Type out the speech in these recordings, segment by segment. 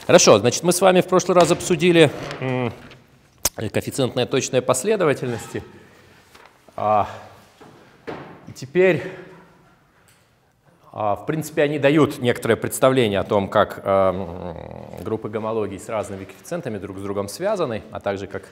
Хорошо, значит, мы с вами в прошлый раз обсудили коэффициентные точные последовательности. Теперь, в принципе, они дают некоторое представление о том, как группы гомологий с разными коэффициентами друг с другом связаны, а также как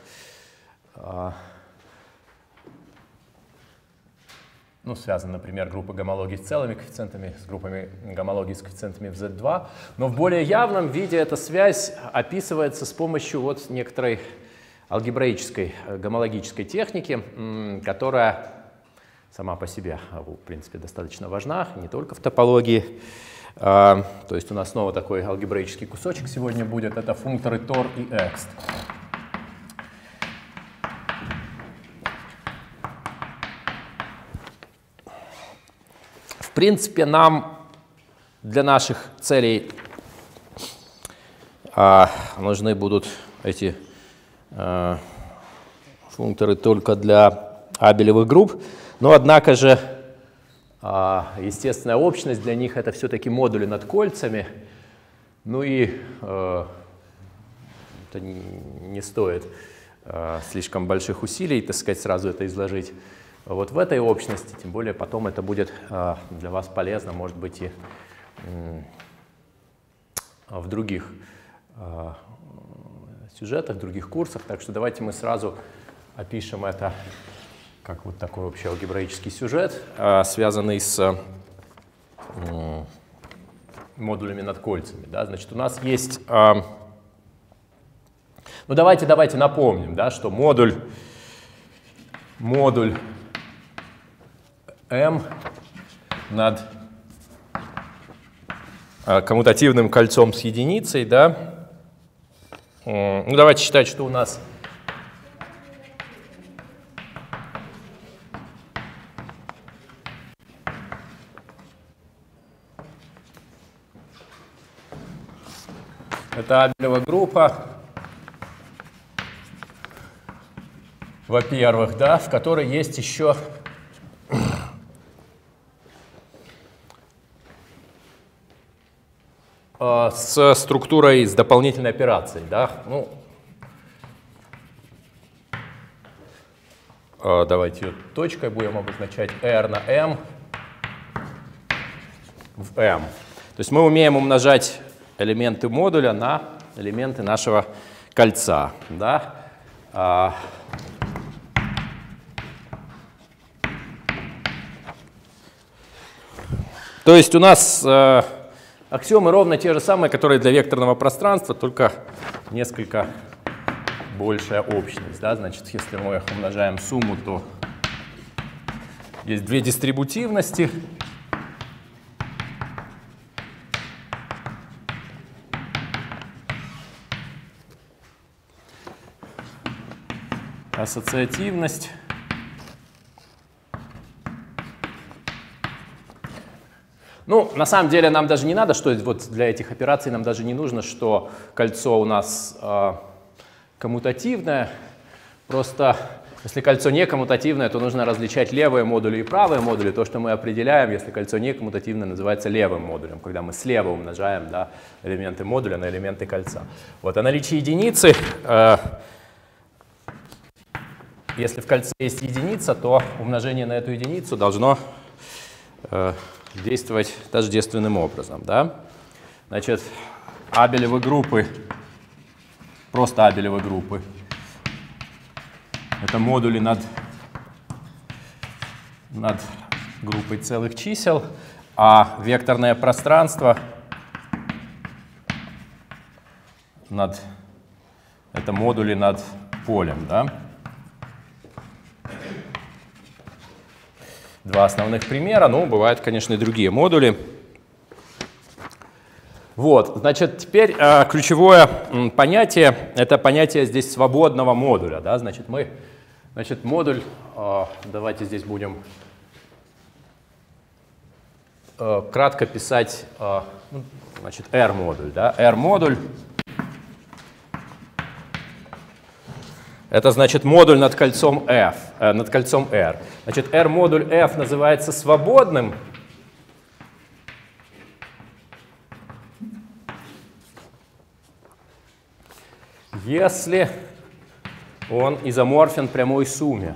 связаны, например, группы гомологий с целыми коэффициентами, с группами гомологий с коэффициентами в Z2. Но в более явном виде эта связь описывается с помощью вот некоторой алгебраической гомологической техники, которая сама по себе, в принципе, достаточно важна, не только в топологии. То есть у нас снова такой алгебраический кусочек сегодня будет. Это функторы Tor и Ext. В принципе, нам для наших целей нужны будут эти функторы только для абелевых групп, но однако же естественная общность для них — это все-таки модули над кольцами, ну и это не стоит слишком больших усилий, так сказать, сразу это изложить. Вот в этой общности, тем более потом это будет для вас полезно, может быть, и в других сюжетах, в других курсах. Так что давайте мы сразу опишем это как вот такой вообще алгебраический сюжет, связанный с модулями над кольцами. Да? Значит, у нас есть... Ну давайте напомним, да, что модуль M над коммутативным кольцом с единицей, да? Ну, давайте считать, что у нас это абелева группа, во-первых, да, в которой есть еще с структурой, с дополнительной операцией, да? Ну, давайте ее точкой будем обозначать R на M в M. То есть мы умеем умножать элементы модуля на элементы нашего кольца, да? То есть у нас аксиомы ровно те же самые, которые для векторного пространства, только несколько большая общность. Да? Значит, если мы умножаем сумму, то есть две дистрибутивности. Ассоциативность. Ну, на самом деле нам даже не надо, что вот для этих операций нам даже не нужно, что кольцо у нас коммутативное. Просто если кольцо не коммутативное, то нужно различать левые модули и правые модули. То, что мы определяем, если кольцо не коммутативное, называется левым модулем, когда мы слева умножаем, да, элементы модуля на элементы кольца. Вот, о наличии единицы, если в кольце есть единица, то умножение на эту единицу должно действовать тождественным образом. Да? Значит, абелевы группы, просто абелевы группы, это модули над группой целых чисел, а векторное пространство это модули над полем. Да? Два основных примера, ну, бывают, конечно, и другие модули. Вот, значит, теперь ключевое понятие — это понятие здесь свободного модуля. Да? Значит, модуль, давайте здесь будем кратко писать, значит, R-модуль. Да? R-модуль — это значит модуль над кольцом F, над кольцом R. Значит, R-модуль F называется свободным, если он изоморфен прямой сумме.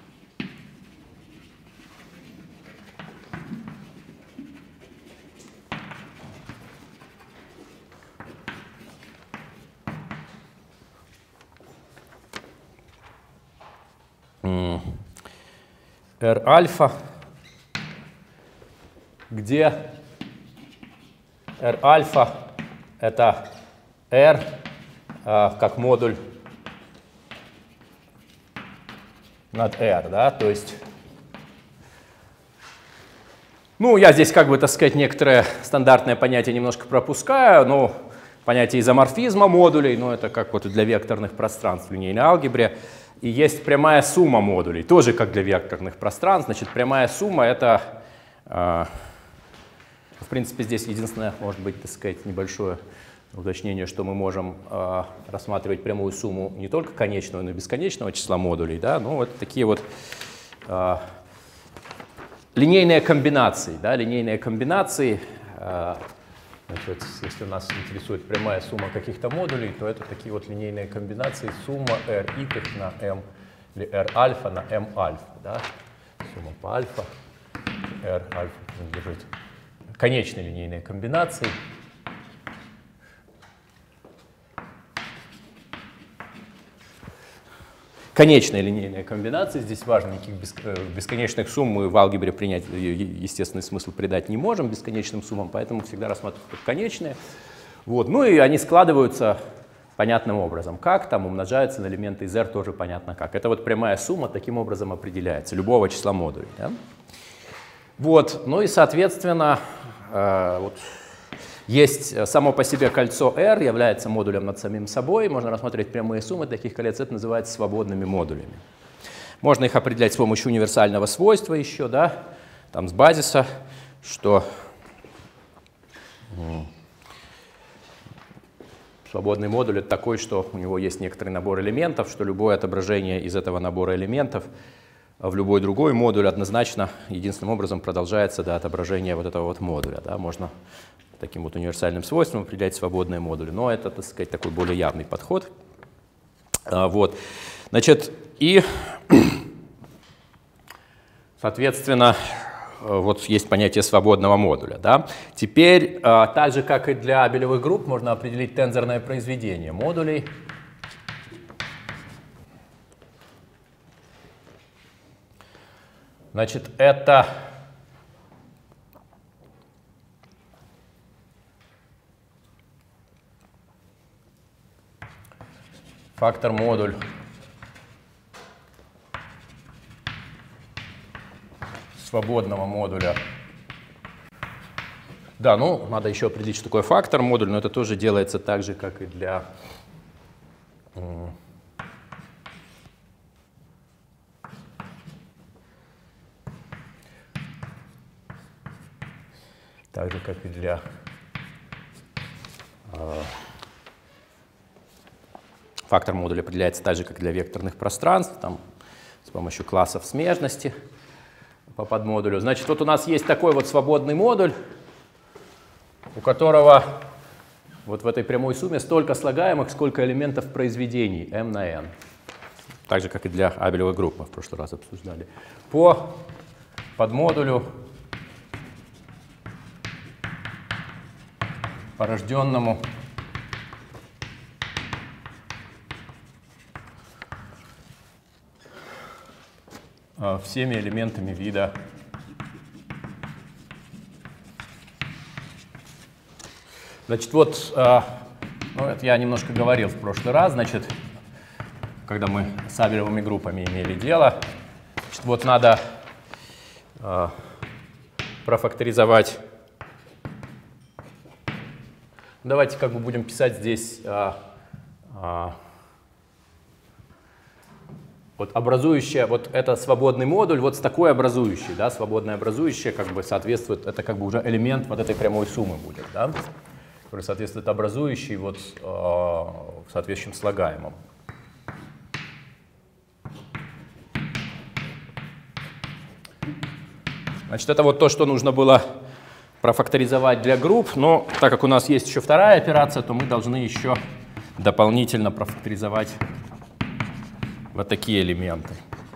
R альфа, где R альфа это R как модуль над R, да, то есть, ну, я здесь, как бы, так сказать, некоторое стандартное понятие немножко пропускаю, но понятие изоморфизма модулей, ну, это как вот для векторных пространств в линейной алгебре. И есть прямая сумма модулей, тоже как для векторных пространств. Значит, прямая сумма — это, в принципе, здесь единственное, может быть, так сказать, небольшое уточнение, что мы можем рассматривать прямую сумму не только конечного, но и бесконечного числа модулей. Да? Ну, вот такие вот линейные комбинации. Да? Линейные комбинации. Значит, если нас интересует прямая сумма каких-то модулей, то это такие вот линейные комбинации. Сумма R(y) на m, или R альфа на m альфа. Да? Сумма по альфа, R альфа принадлежит конечной линейной комбинации. Конечная линейная комбинация. Здесь важно, никаких бесконечных сумм мы в алгебре принять естественный смысл придать не можем бесконечным суммам, поэтому всегда рассматривают как конечные. Вот. Ну и они складываются понятным образом. Как? Там умножаются на элементы из R тоже понятно как. Это вот прямая сумма таким образом определяется, любого числа модулей. Да? Вот. Ну и, соответственно, вот есть само по себе кольцо R, является модулем над самим собой. Можно рассмотреть прямые суммы таких колец. Это называется свободными модулями. Можно их определять с помощью универсального свойства еще, да, там с базиса, что свободный модуль — это такой, что у него есть некоторый набор элементов, что любое отображение из этого набора элементов в любой другой модуль однозначно единственным образом продолжается до отображения вот этого вот модуля. Да. Можно таким вот универсальным свойством определять свободные модули. Но это, так сказать, такой более явный подход. Вот. Значит, и, соответственно, вот есть понятие свободного модуля. Да? Теперь, так же, как и для абелевых групп, можно определить тензорное произведение модулей. Значит, это фактор-модуль свободного модуля. Да, ну, надо еще определить, что такое фактор-модуль, но это тоже делается так же, как и для фактор модуля определяется так же, как для векторных пространств, там, с помощью классов смежности по подмодулю. Значит, вот у нас есть такой вот свободный модуль, у которого вот в этой прямой сумме столько слагаемых, сколько элементов произведений m на n. Так же, как и для абелевой группы, в прошлый раз обсуждали. По подмодулю, порожденному всеми элементами вида Значит, вот, ну, это я немножко говорил в прошлый раз, значит, когда мы с абелевыми группами имели дело. Значит, вот надо профакторизовать. Давайте как бы будем писать здесь вот образующее, вот это свободный модуль, вот с такой образующей, да, свободное образующее как бы соответствует, это как бы уже элемент вот этой прямой суммы будет, да, который соответствует образующей вот соответствующим слагаемым. Значит, это вот то, что нужно было профакторизовать для групп, но так как у нас есть еще вторая операция, то мы должны еще дополнительно профакторизовать вот такие элементы.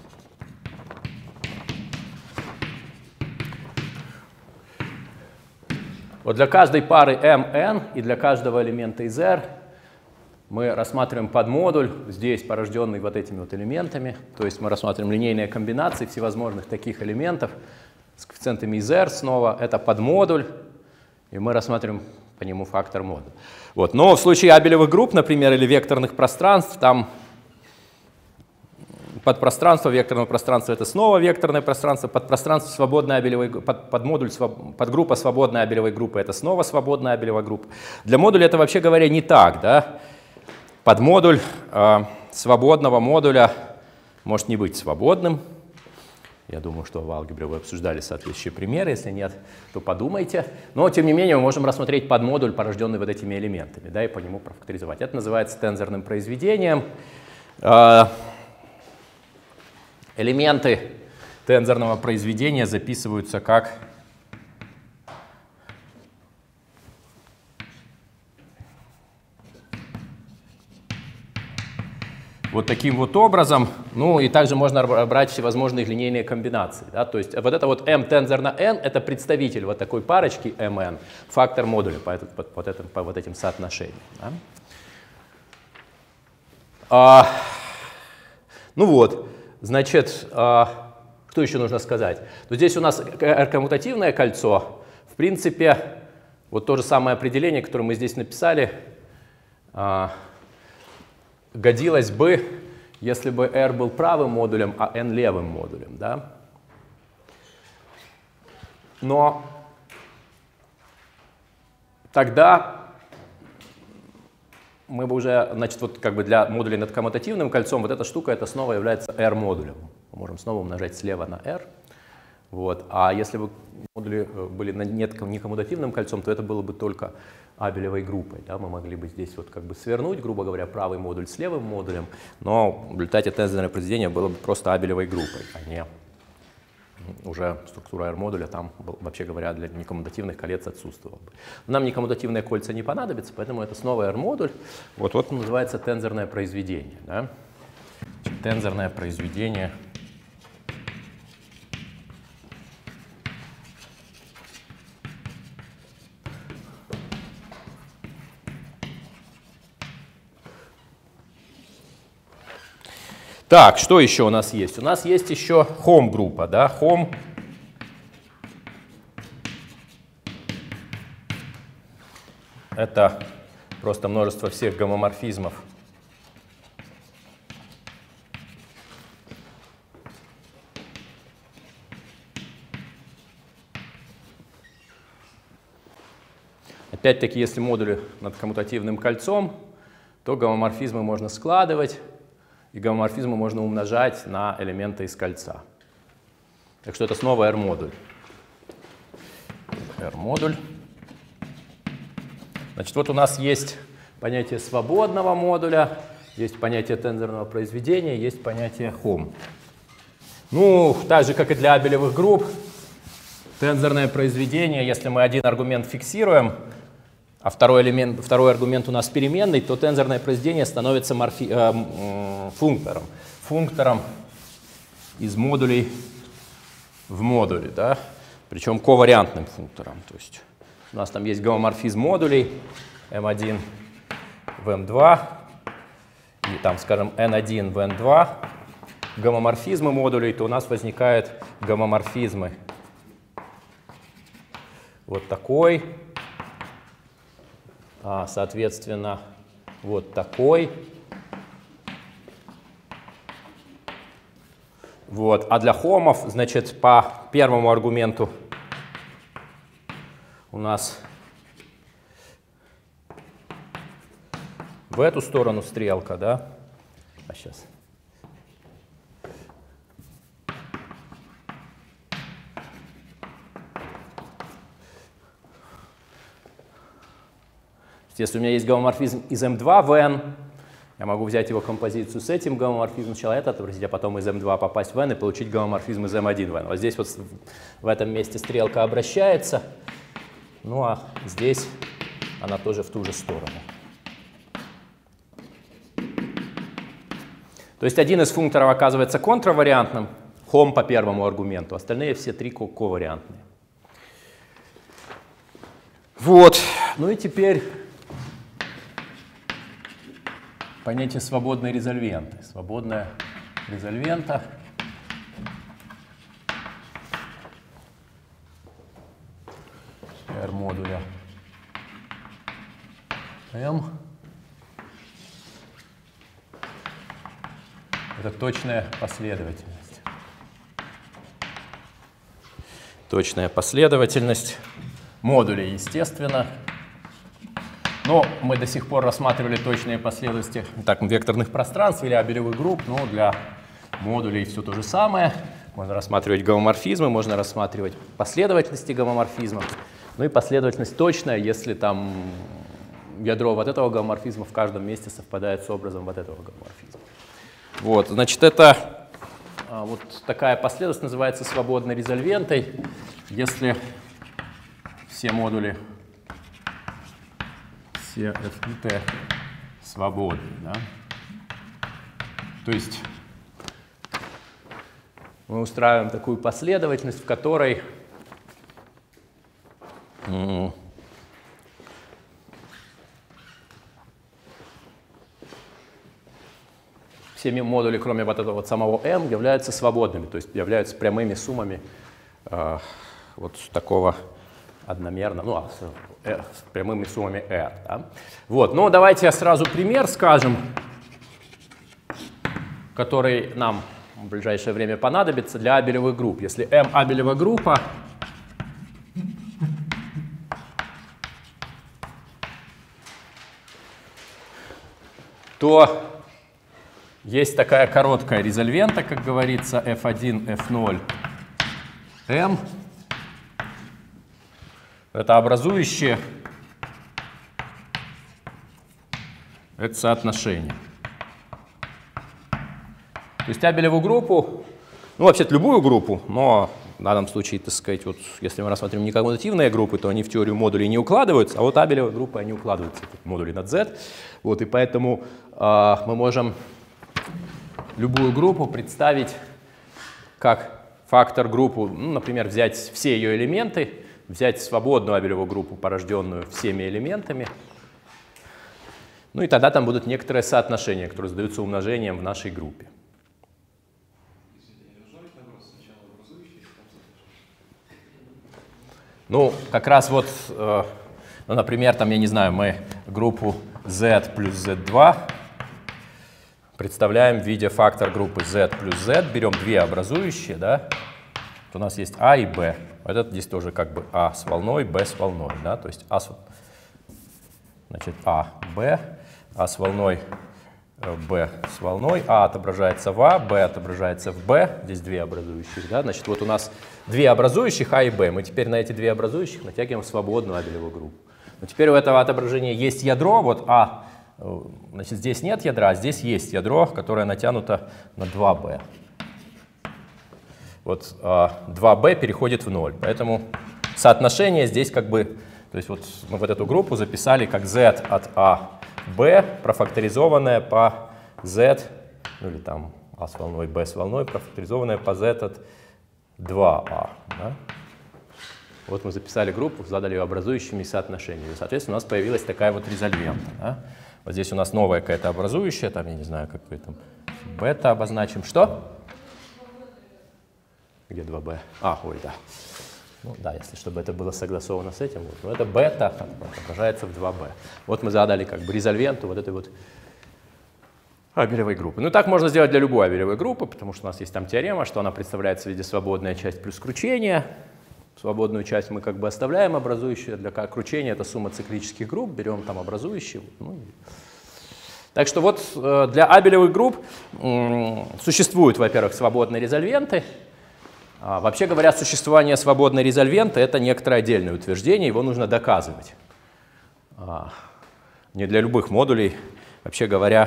Вот для каждой пары mn и для каждого элемента из R мы рассматриваем подмодуль, здесь порожденный вот этими вот элементами. То есть мы рассматриваем линейные комбинации всевозможных таких элементов с коэффициентами из R снова. Это подмодуль, и мы рассматриваем по нему фактор модуль. Вот. Но в случае абелевых групп, например, или векторных пространств, там подпространство векторного пространства — это снова векторное пространство, подпространство свободной абелевой, подмодуль, подгруппа свободной абелевой группы — это снова свободная абелевая группа. Для модуля это, вообще говоря, не так, да? Подмодуль свободного модуля может не быть свободным. Я думаю, что в алгебре вы обсуждали соответствующие примеры. Если нет, то подумайте. Но, тем не менее, мы можем рассмотреть подмодуль, порожденный вот этими элементами, да, и по нему профакторизовать. Это называется тензорным произведением. Элементы тензорного произведения записываются как вот таким вот образом. Ну и также можно брать всевозможные линейные комбинации. Да? То есть вот это вот m тензор на n — это представитель вот такой парочки mn, фактор модуля по вот этим соотношениям. Да? Ну вот, значит, что еще нужно сказать? То здесь у нас R-коммутативное кольцо. В принципе, вот то же самое определение, которое мы здесь написали, годилось бы, если бы R был правым модулем, а N левым модулем. Да? Но тогда мы бы уже, значит, вот как бы для модулей над коммутативным кольцом вот эта штука, это снова является R-модулем. Мы можем снова умножать слева на R. Вот. А если бы модули были не коммутативным кольцом, то это было бы только абелевой группой. Да? Мы могли бы здесь вот как бы свернуть, грубо говоря, правый модуль с левым модулем, но в результате тензорное произведение было бы просто абелевой группой, а не уже структура R-модуля там, вообще говоря, для некоммутативных колец отсутствовала бы. Нам некоммутативные кольца не понадобятся, поэтому это снова R-модуль. Вот называется тензорное произведение. Да? Тензорное произведение. Так, что еще у нас есть? У нас есть еще Hom-группа, да, Hom. Это просто множество всех гомоморфизмов. Опять-таки, если модули над коммутативным кольцом, то гомоморфизмы можно складывать. И гомоморфизмы можно умножать на элементы из кольца. Так что это снова R-модуль. R-модуль. Значит, вот у нас есть понятие свободного модуля, есть понятие тензорного произведения, есть понятие Hom. Ну, так же, как и для абелевых групп, тензорное произведение, если мы один аргумент фиксируем, а второй аргумент у нас переменный, то тензорное произведение становится функтором. Функтором из модулей в модуле, да? Причем ковариантным функтором. То есть у нас там есть гомоморфизм модулей m1 в m2, и там, скажем, n1 в n2, гомоморфизмы модулей, то у нас возникают гомоморфизмы вот такой, соответственно, вот такой. Вот. А для хомов, значит, по первому аргументу у нас в эту сторону стрелка, да? А сейчас. Если у меня есть гомоморфизм из m2 в n, я могу взять его композицию с этим гомоморфизмом, сначала это отобразить, а потом из m2 попасть в n и получить гомоморфизм из m1 в n. Вот здесь вот в этом месте стрелка обращается, ну а здесь она тоже в ту же сторону. То есть один из функторов оказывается контравариантным, home по первому аргументу, остальные все три ковариантные. Вот. Ну и теперь понятие свободной резольвенты. Свободная резольвента R модуля M. Это точная последовательность. Точная последовательность модулей, естественно. Но мы до сих пор рассматривали точные последовательности так, векторных пространств или абелевых групп. Но для модулей все то же самое. Можно рассматривать гомоморфизмы, можно рассматривать последовательности гомоморфизмов. Ну и последовательность точная, если там ядро вот этого гомоморфизма в каждом месте совпадает с образом вот этого гомоморфизма. Вот, значит, это вот такая последовательность называется свободной резольвентой, если все модули, все f и t свободны. Да? То есть мы устраиваем такую последовательность, в которой все модули, кроме вот этого вот самого m, являются свободными, то есть являются прямыми суммами вот такого одномерного, с прямыми суммами r. Да? Вот, ну давайте сразу пример скажем, который нам в ближайшее время понадобится для абелевых групп. Если m абелева группа, то есть такая короткая резольвента, как говорится, f1, f0, m. Это образующее, это соотношение. То есть абелевую группу, ну вообще-то любую группу, но в данном случае, так сказать, вот, если мы рассмотрим некоммутативные группы, то они в теорию модулей не укладываются, а вот абелевые группы, они укладываются в модули над z. Вот, и поэтому мы можем любую группу представить как фактор группу, ну, например, взять все ее элементы, взять свободную абелевую группу, порожденную всеми элементами, ну и тогда там будут некоторые соотношения, которые задаются умножением в нашей группе. Ну, как раз вот, ну, например, там, я не знаю, мы группу z плюс z2 представляем в виде фактор группы z плюс z, берем две образующие, да, то у нас есть a и b. Это здесь тоже как бы a с волной, b с волной, да, то есть значит, a, b, a с волной, b с волной, a отображается в a, b отображается в b, здесь две образующих, да, значит, вот у нас две образующих a и b, мы теперь на эти две образующих натягиваем свободную абелевую группу. Но теперь у этого отображения есть ядро, вот a, значит, здесь нет ядра, а здесь есть ядро, которое натянуто на 2b. Вот 2b переходит в 0, поэтому соотношение здесь как бы, то есть вот мы вот эту группу записали как z от a, b, профакторизованное по z, ну или там a с волной, b с волной, профакторизованное по z от 2a. Да? Вот мы записали группу, задали ее образующими соотношениями. Соответственно, у нас появилась такая вот резольвента. Да? Вот здесь у нас новая какая-то образующая, там, я не знаю, какой там бета обозначим. Что? Где 2b? А, ой, да. Ну да, если чтобы это было согласовано с этим. Вот. Но это бета отображается в 2b. Вот мы задали как бы резольвенту вот этой вот абелевой группы. Ну так можно сделать для любой абелевой группы, потому что у нас есть там теорема, что она представляется в виде свободная часть плюс кручение. Свободную часть мы как бы оставляем образующую. Для кручения это сумма циклических групп. Берем там образующие. Ну, так что вот для абелевых групп существуют, во-первых, свободные резольвенты. Вообще говоря, существование свободной резольвенты — это некоторое отдельное утверждение, его нужно доказывать. Не для любых модулей, вообще говоря,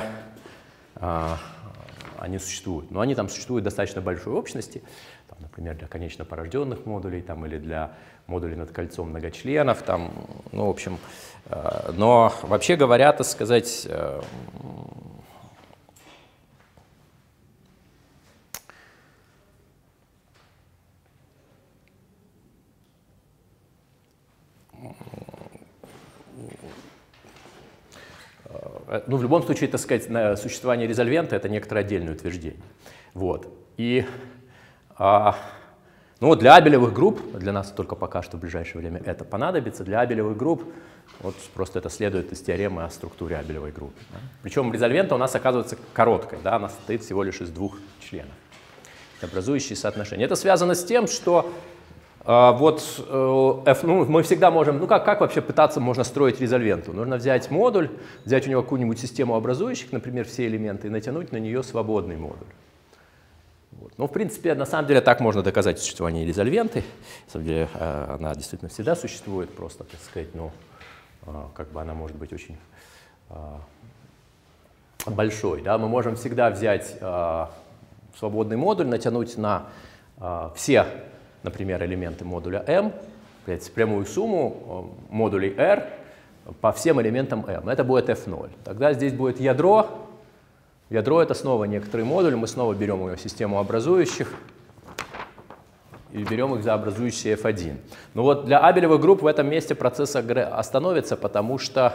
они существуют. Но они там существуют в достаточно большой общности, там, например, для конечно порожденных модулей там, или для модулей над кольцом многочленов. Там, ну, в общем, но вообще говоря, так сказать, ну, в любом случае, так сказать, существование резольвента — это некоторое отдельное утверждение. Вот. И ну, вот для абелевых групп, для нас только пока что в ближайшее время это понадобится, для абелевых групп вот просто это следует из теоремы о структуре абелевой группы. Да? Причем резольвента у нас оказывается короткой, да? Она состоит всего лишь из двух членов, образующие соотношения. Это связано с тем, что ну, мы всегда можем, ну как вообще пытаться можно строить резольвенту? Нужно взять модуль, взять у него какую-нибудь систему образующих, например, все элементы, и натянуть на нее свободный модуль. Вот. Ну, в принципе, на самом деле так можно доказать существование резольвенты. На самом деле она действительно всегда существует, просто, так сказать, ну, как бы она может быть очень большой. Да? Мы можем всегда взять свободный модуль, натянуть на все, например, элементы модуля M, взять прямую сумму модулей R по всем элементам M. Это будет F0. Тогда здесь будет ядро. Ядро — это снова некоторый модуль. Мы снова берем его систему образующих и берем их за образующие F1. Но вот для абелевых групп в этом месте процесс остановится, потому что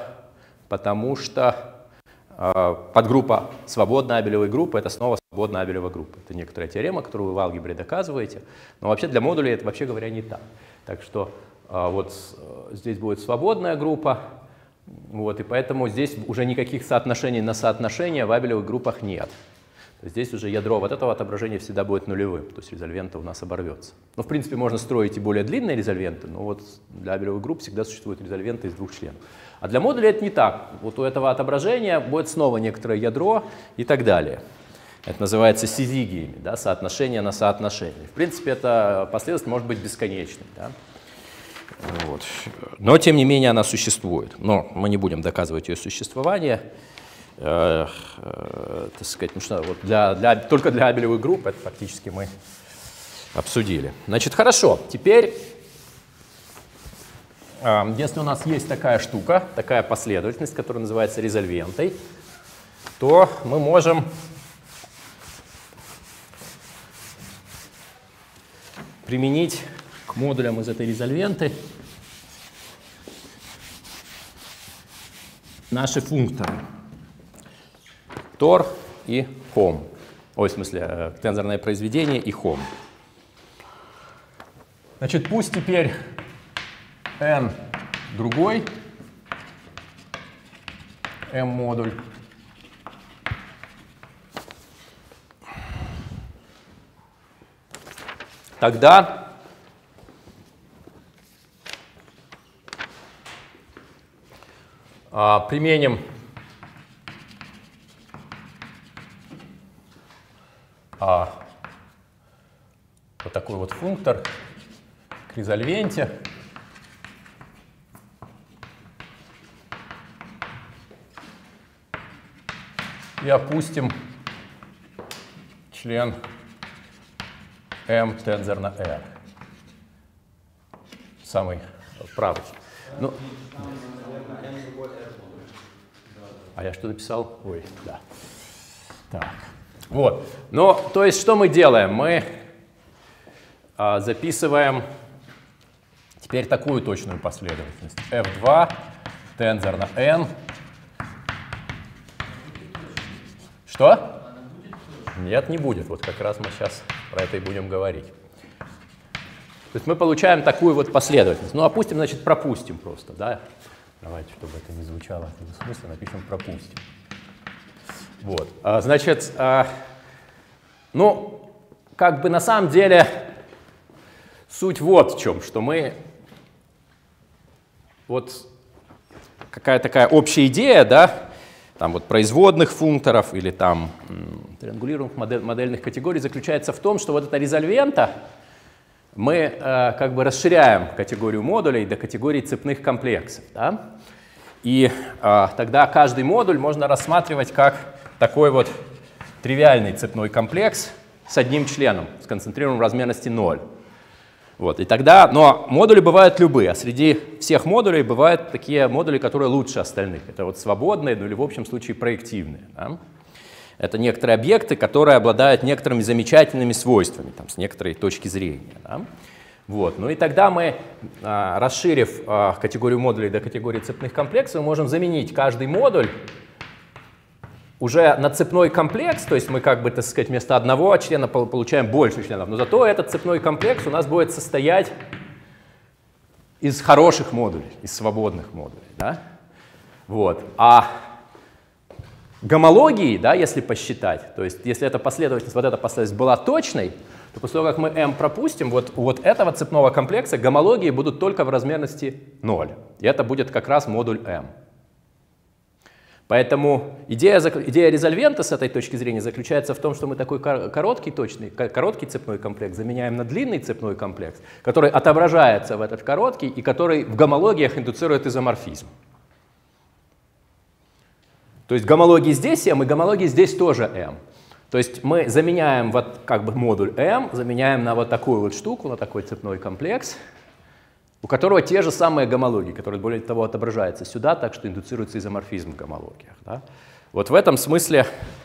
подгруппа свободной абелевой группы — это снова свободная абелевая группа. Это некоторая теорема, которую вы в алгебре доказываете. Но вообще для модулей это, вообще говоря, не так. Так что вот здесь будет свободная группа. Вот, и поэтому здесь уже никаких соотношений на соотношения в абелевых группах нет. Здесь уже ядро вот этого отображения всегда будет нулевым, то есть резольвента у нас оборвется. Ну, в принципе, можно строить и более длинные резольвенты, но вот для абелевых групп всегда существуют резольвенты из двух членов. А для модуля это не так. Вот у этого отображения будет снова некоторое ядро и так далее. Это называется сизигиями, да, соотношение на соотношение. В принципе, эта последовательность может быть бесконечной. Да? Вот. Но, тем не менее, она существует. Но мы не будем доказывать ее существование. Так сказать, ну что, вот только для абелевых групп это фактически мы обсудили. Значит, хорошо. Теперь, если у нас есть такая штука, такая последовательность, которая называется резольвентой, то мы можем применить к модулям из этой резольвенты наши функторы тор и хом. Ой, в смысле, тензорное произведение и хом. Значит, пусть теперь n другой m-модуль тогда применим вот такой вот функтор к резольвенте. И опустим член m тензор на R. Самый правый. Ну, а я что написал? Ой, да. Так. Вот. Ну, то есть, что мы делаем? Мы записываем теперь такую точную последовательность. F2 тензор на n. Что? Нет, не будет. Вот как раз мы сейчас про это и будем говорить. То есть мы получаем такую вот последовательность. Ну, опустим, значит, пропустим просто, да? Давайте, чтобы это не звучало в смысле, напишем пропустим. Вот. Значит, ну, как бы на самом деле суть вот в чем, что мы вот какая-то такая общая идея, да, там вот производных функторов или там триангулируемых модельных категорий заключается в том, что вот эта резольвента мы как бы расширяем категорию модулей до категории цепных комплексов. Да? И тогда каждый модуль можно рассматривать как такой вот тривиальный цепной комплекс с одним членом, сконцентрированным в размерности 0. Вот, и тогда, но модули бывают любые, а среди всех модулей бывают такие модули, которые лучше остальных. Это вот свободные, ну или в общем случае проективные. Да? Это некоторые объекты, которые обладают некоторыми замечательными свойствами, там, с некоторой точки зрения. Да? Вот. Ну и тогда мы, расширив категорию модулей до категории цепных комплексов, можем заменить каждый модуль уже на цепной комплекс, то есть мы как бы, так сказать, вместо одного члена получаем больше членов, но зато этот цепной комплекс у нас будет состоять из хороших модулей, из свободных модулей. Да? Вот. А гомологии, да, если посчитать, то есть если эта последовательность, вот эта последовательность была точной, то после того, как мы m пропустим, вот этого цепного комплекса гомологии будут только в размерности 0. И это будет как раз модуль m. Поэтому идея резольвента с этой точки зрения заключается в том, что мы такой короткий цепной комплекс заменяем на длинный цепной комплекс, который отображается в этот короткий и который в гомологиях индуцирует изоморфизм. То есть гомологии здесь m и гомологии здесь тоже m. То есть мы заменяем вот как бы модуль m, заменяем на вот такую вот штуку, на такой цепной комплекс, у которого те же самые гомологии, которые, более того, отображаются сюда, так что индуцируется изоморфизм в гомологиях. Да? Вот в этом смысле,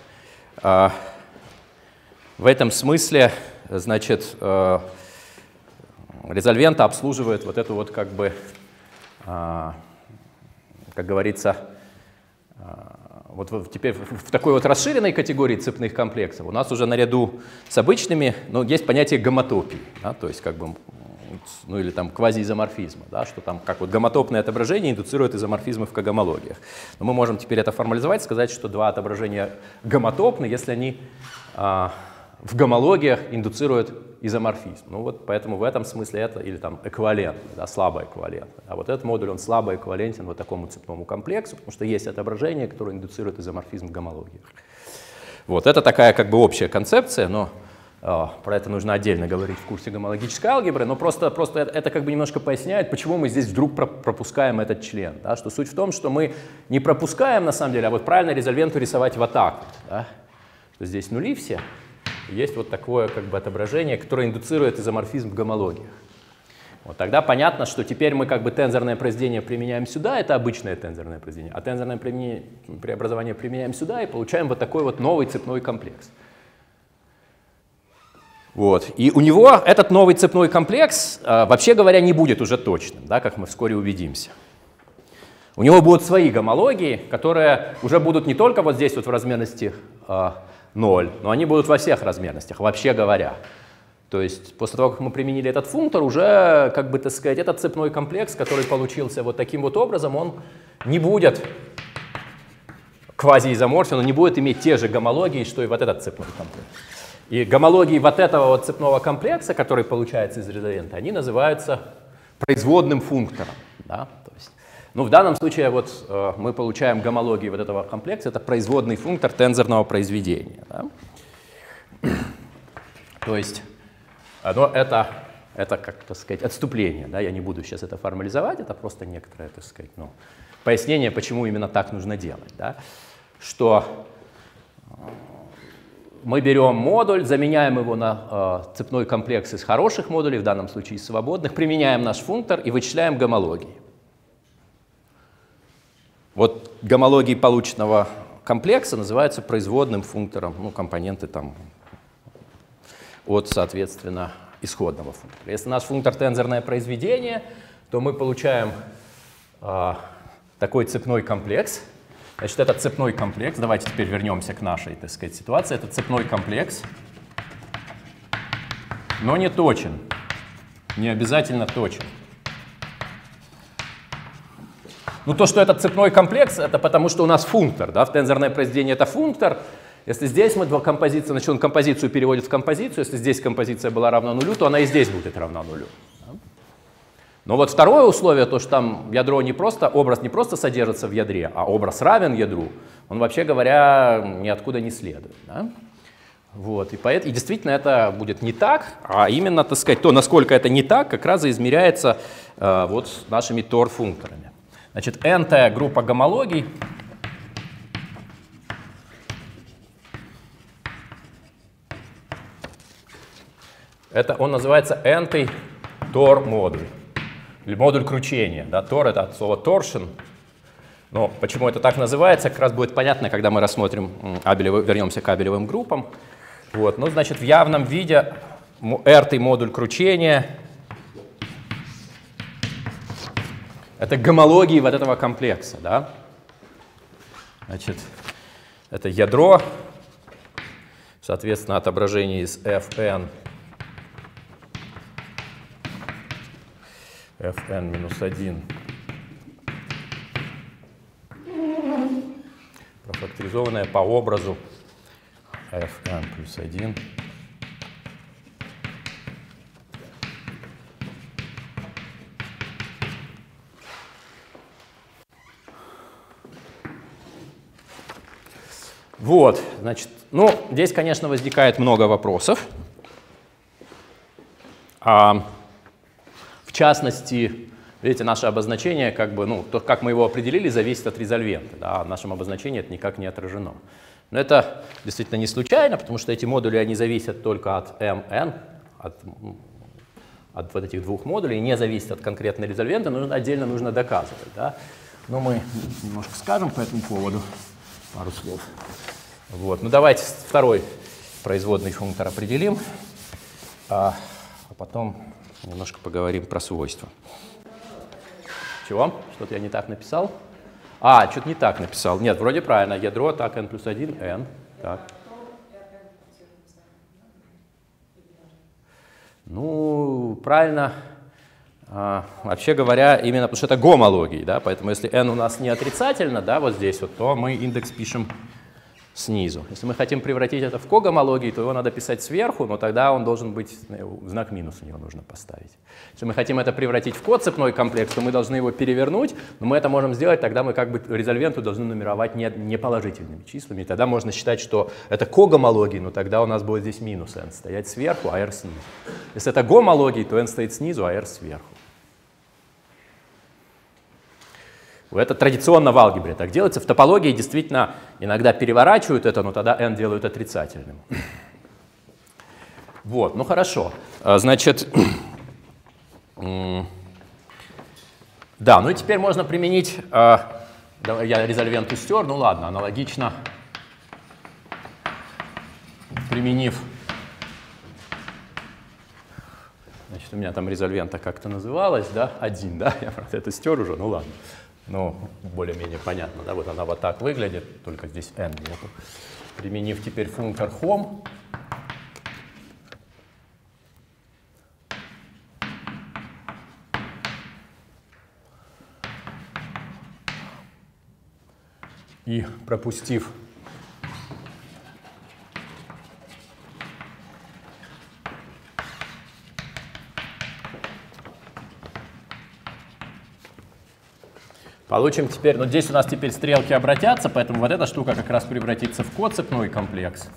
значит, резольвента обслуживает вот эту вот как бы, как говорится, вот теперь в такой вот расширенной категории цепных комплексов у нас уже наряду с обычными, ну, есть понятие гомотопии, да, то есть как бы, ну или там квазиизоморфизма, да, что там как вот гомотопное отображение индуцирует изоморфизмы в когомологиях. Но мы можем теперь это формализовать, сказать, что два отображения гомотопны, если они в гомологиях индуцируют изоморфизм. Ну вот поэтому в этом смысле это или там эквивалентно, да, слабо эквивалентно. А вот этот модуль, он слабо эквивалентен вот такому цепному комплексу, потому что есть отображение, которое индуцирует изоморфизм в гомологиях. Вот это такая как бы общая концепция, но про это нужно отдельно говорить в курсе гомологической алгебры, но просто это как бы немножко поясняет, почему мы здесь вдруг пропускаем этот член. Да? Что суть в том, что мы не пропускаем на самом деле, а вот правильно резольвенту рисовать вот так вот. Да? Что здесь нули все, есть вот такое как бы отображение, которое индуцирует изоморфизм в гомологиях. Вот тогда понятно, что теперь мы как бы тензорное произведение применяем сюда, это обычное тензорное произведение, а тензорное преобразование применяем сюда и получаем вот такой вот новый цепной комплекс. Вот. И у него этот новый цепной комплекс, вообще говоря, не будет уже точным, да, как мы вскоре убедимся. У него будут свои гомологии, которые уже будут не только вот здесь вот в размерности 0, но они будут во всех размерностях, вообще говоря. То есть после того, как мы применили этот функтор, уже, как бы, так сказать, этот цепной комплекс, который получился вот таким вот образом, он не будет квазиизоморфен, он не будет иметь те же гомологии, что и вот этот цепной комплекс. И гомологии вот этого вот цепного комплекса, который получается из резольвента, они называются производным функтором. Да? То есть, ну, в данном случае вот, мы получаем гомологии вот этого комплекса, это производный функтор тензорного произведения. Да? То есть, но это как, так сказать, отступление. Да? Я не буду сейчас это формализовать, это просто некоторое, так сказать, ну, пояснение, почему именно так нужно делать. Да? Что мы берем модуль, заменяем его на цепной комплекс из хороших модулей, в данном случае из свободных, применяем наш функтор и вычисляем гомологии. Вот гомологии полученного комплекса называются производным функтором, ну, компоненты там от, соответственно, исходного функтора. Если наш функтор тензорное произведение, то мы получаем такой цепной комплекс. Значит, это цепной комплекс. Давайте теперь вернемся к нашей, так сказать, ситуации. Это цепной комплекс, но не точен, не обязательно точен. Ну, то, что это цепной комплекс, это потому, что у нас функтор. Да? В тензорное произведение это функтор. Если здесь мы композицию, значит, он композицию переводит в композицию. Если здесь композиция была равна нулю, то она и здесь будет равна нулю. Но вот второе условие, то, что там ядро не просто, образ не просто содержится в ядре, а образ равен ядру, он, вообще говоря, ниоткуда не следует. Да? Вот, и действительно это будет не так, а именно, так сказать, то, насколько это не так, как раз и измеряется вот нашими Тор-функторами. Значит, n-тая группа гомологий он называется n-й Тор-модуль. Или модуль кручения. Да? Тор — это от слова torsion. Но почему это так называется, как раз будет понятно, когда мы рассмотрим вернемся к абелевым группам. Вот. Ну, значит, в явном виде r-й модуль кручения это гомологии вот этого комплекса, да? Значит, это ядро, соответственно, отображение из Fn минус 1 профакторизованное по образу Fn плюс 1 Вот, значит, ну, здесь, конечно, возникает много вопросов. В частности, видите, наше обозначение, как бы, ну, то, как мы его определили, зависит от резольвента. Да? В нашем обозначении это никак не отражено. Но это действительно не случайно, потому что эти модули, они зависят только от mn, от вот этих двух модулей, не зависят от конкретного резольвента, но отдельно нужно доказывать. Да? Но мы немножко скажем по этому поводу пару слов. Вот. Ну давайте второй производный функтор определим, а потом немножко поговорим про свойства. Чего? Что-то я не так написал? Что-то не так написал. Нет, вроде правильно. Ядро, так, n плюс 1, n. Так. Ну, правильно. Вообще говоря, именно потому что это гомологии, да, поэтому если n у нас не отрицательно, да, вот здесь вот, то мы индекс пишем снизу. Если мы хотим превратить это в когомологии, то его надо писать сверху, но тогда он должен быть, знак минус у него нужно поставить. Если мы хотим это превратить в коцепной комплекс, то мы должны его перевернуть, но мы это можем сделать, тогда мы как бы резольвенту должны нумеровать не положительными числами, и тогда можно считать, что это когомологии, но тогда у нас будет здесь минус n стоять сверху, а r снизу. Если это гомологии, то n стоит снизу, а r сверху. Это традиционно в алгебре так делается. В топологии действительно иногда переворачивают это, но тогда n делают отрицательным. Вот, ну хорошо. Значит, да, ну и теперь можно применить, я резольвенту стер, ну ладно, аналогично, применив, значит, у меня там резольвента как-то называлась, да, 1, да, я правда это стер уже, ну ладно. Ну, более-менее понятно, да, вот она вот так выглядит, только здесь n нету. Применив теперь функтор hom, и пропустив получим теперь, ну здесь у нас теперь стрелки обратятся, поэтому вот эта штука как раз превратится в коцепной комплекс.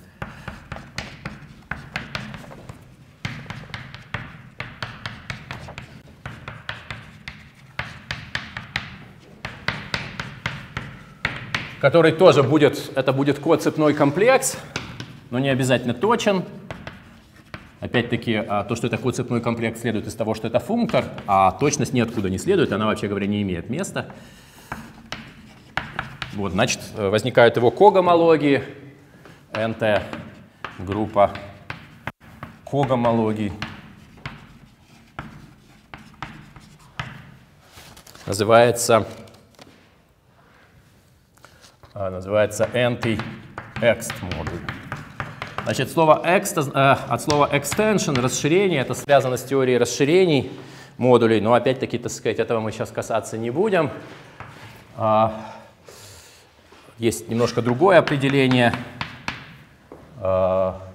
Который тоже будет, это будет коцепной комплекс, но не обязательно точен. Опять-таки, то, что это коцепной комплекс, следует из того, что это функтор, а точность ниоткуда не следует, она, вообще говоря, не имеет места. Вот, значит, возникают его когомологии, NT группа когомологий. Называется anti-ext модуль. Значит, слово ext, от слова extension, расширение, это связано с теорией расширений модулей, но опять-таки, так сказать, этого мы сейчас касаться не будем. Есть немножко другое определение. Как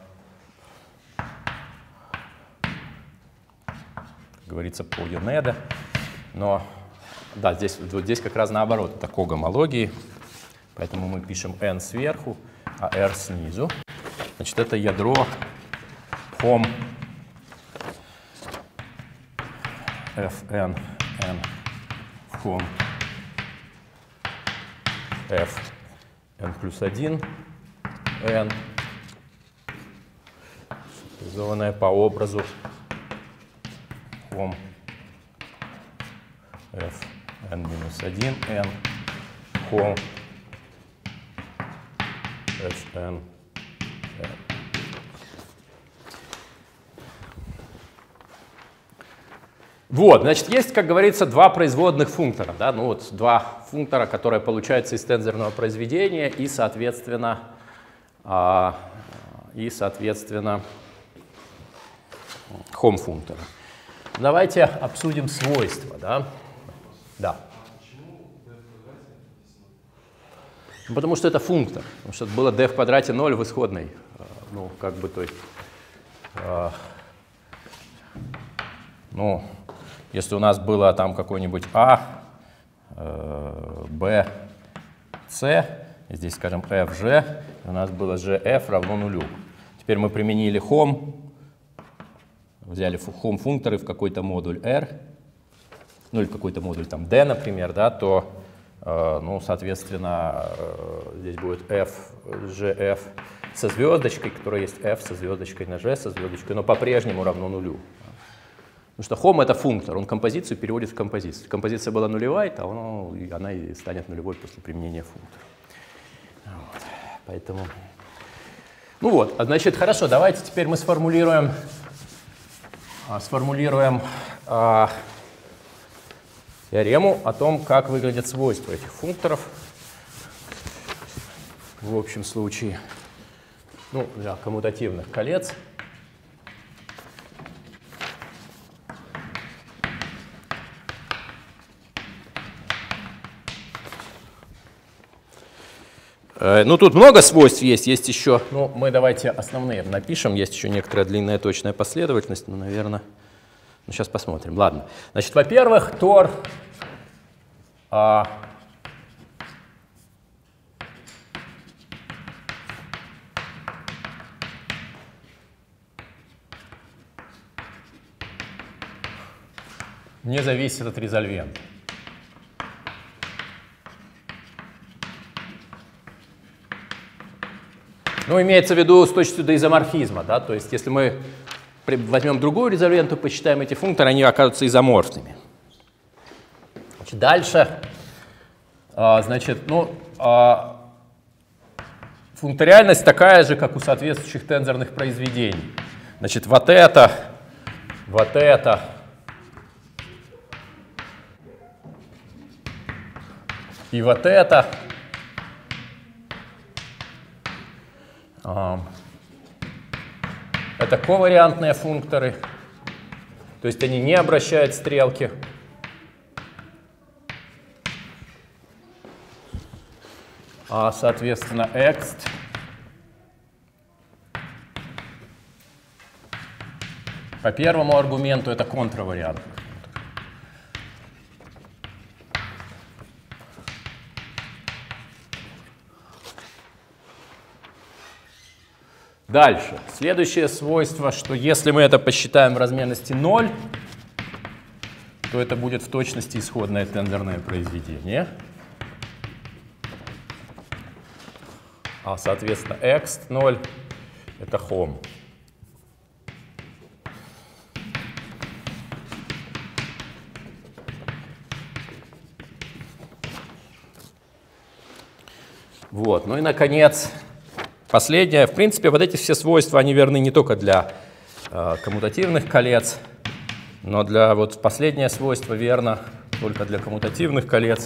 говорится, по Юнеда. Но да, здесь, вот здесь как раз наоборот, это когомологии. Поэтому мы пишем n сверху, а r снизу. Значит, это ядро hom fn n hom f n плюс 1 n, организованное по образу hom f n минус 1 n hom f n. Вот, значит, есть, как говорится, два производных функтора, да, ну вот два функтора, которые получаются из тензорного произведения и, соответственно, Хом-функтора. Давайте обсудим свойства, да? Да. Потому что это функтор, потому что было d в квадрате 0 в исходной, ну, как бы, то есть, ну, если у нас было там какой-нибудь b, c, и здесь, скажем, f, g, у нас было g, f равно нулю. Теперь мы применили хом, взяли хом-функторы в какой-то модуль r, ну или какой-то модуль там d, например, да, то, ну, соответственно, здесь будет f, gf со звездочкой, которая есть f со звездочкой на g со звездочкой, но по-прежнему равно нулю. Потому что хом — это функтор, он композицию переводит в композицию. Композиция была нулевая, то она и станет нулевой после применения функтора. Вот. Поэтому, ну вот, значит, хорошо, давайте теперь мы сформулируем теорему о том, как выглядят свойства этих функторов в общем случае, ну, для коммутативных колец. Ну, тут много свойств есть еще, ну, мы давайте основные напишем, есть еще некоторая длинная точная последовательность, но, наверное, ну, сейчас посмотрим. Ладно. Значит, во-первых, тор не зависит от резольвента. Ну, имеется в виду с точностью до изоморфизма, да, то есть если мы возьмем другую резольвенту, посчитаем эти функторы, они окажутся изоморфными. Значит, дальше, значит, ну, функториальность такая же, как у соответствующих тензорных произведений. Значит, вот это и вот это это ковариантные функторы, то есть они не обращают стрелки. Соответственно, ext по первому аргументу это контравариант. Дальше. Следующее свойство, что если мы это посчитаем в размерности 0, то это будет в точности исходное тензорное произведение. Соответственно, ext 0 — это хом. Вот. Ну и, наконец, последнее. В принципе, вот эти все свойства, они верны не только для коммутативных колец, но для вот последнее свойство верно только для коммутативных колец.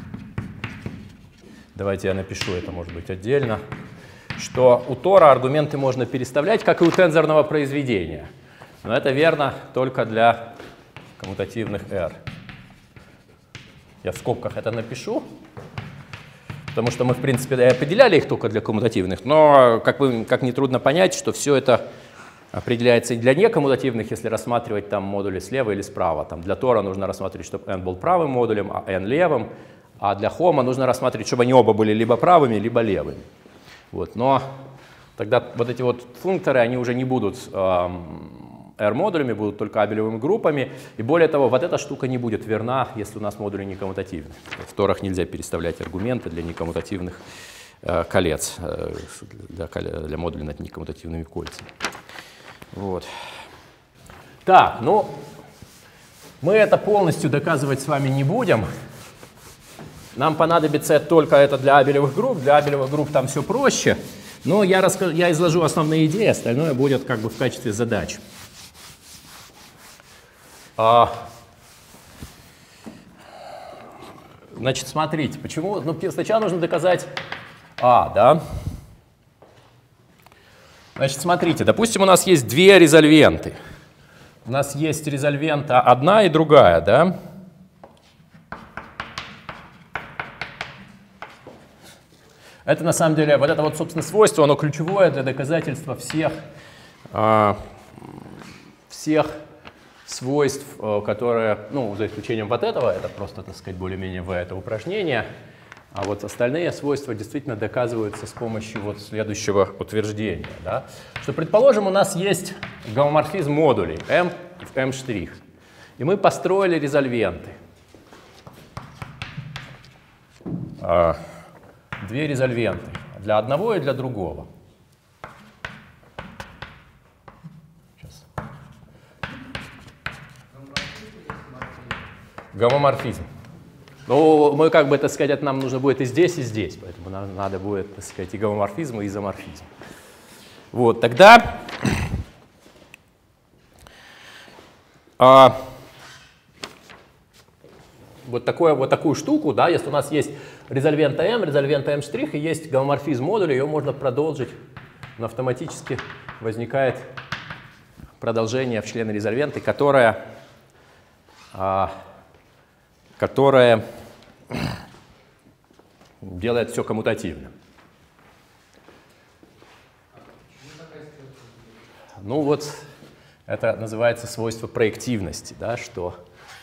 Давайте я напишу это, может быть, отдельно. Что у тора аргументы можно переставлять, как и у тензорного произведения. Но это верно только для коммутативных R. Я в скобках это напишу, потому что мы, в принципе, определяли их только для коммутативных. Но, как нетрудно понять, что все это определяется и для некоммутативных, если рассматривать там модули слева или справа. Там для тора нужно рассматривать, чтобы n был правым модулем, а n левым. А для хома нужно рассматривать, чтобы они оба были либо правыми, либо левыми. Вот. Но тогда вот эти вот функторы, они уже не будут R-модулями, будут только абелевыми группами. И более того, вот эта штука не будет верна, если у нас модули некоммутативны. В торах нельзя переставлять аргументы для некоммутативных колец, для модулей над некоммутативными кольцами. Вот. Так, ну, мы это полностью доказывать с вами не будем. Нам понадобится только это для абелевых групп. Для абелевых групп там все проще. Но я изложу основные идеи, остальное будет как бы в качестве задач. Значит, смотрите, почему? Ну, сначала нужно доказать А, да? Значит, смотрите, допустим, у нас есть две резольвенты. У нас есть резольвента одна и другая, да? Это на самом деле, вот это вот, собственно, свойство, оно ключевое для доказательства всех свойств, которые, ну, за исключением вот этого, это просто, так сказать, более-менее это упражнение, а вот остальные свойства действительно доказываются с помощью вот следующего утверждения, да? Что, предположим, у нас есть гомоморфизм модулей m в m', и мы построили резольвенты. Две резольвенты для одного и для другого. Сейчас. Гомоморфизм. Ну, мы как бы, так сказать, это нам нужно будет и здесь, поэтому нам надо будет, так сказать, и гомоморфизм, и изоморфизм. Вот, тогда вот такую штуку, да, если у нас есть резольвента m, резольвента m', и есть гомоморфизм модуля, ее можно продолжить, но автоматически возникает продолжение в члене резольвенты, которое делает все коммутативным. Ну вот, это называется свойство проективности, да, что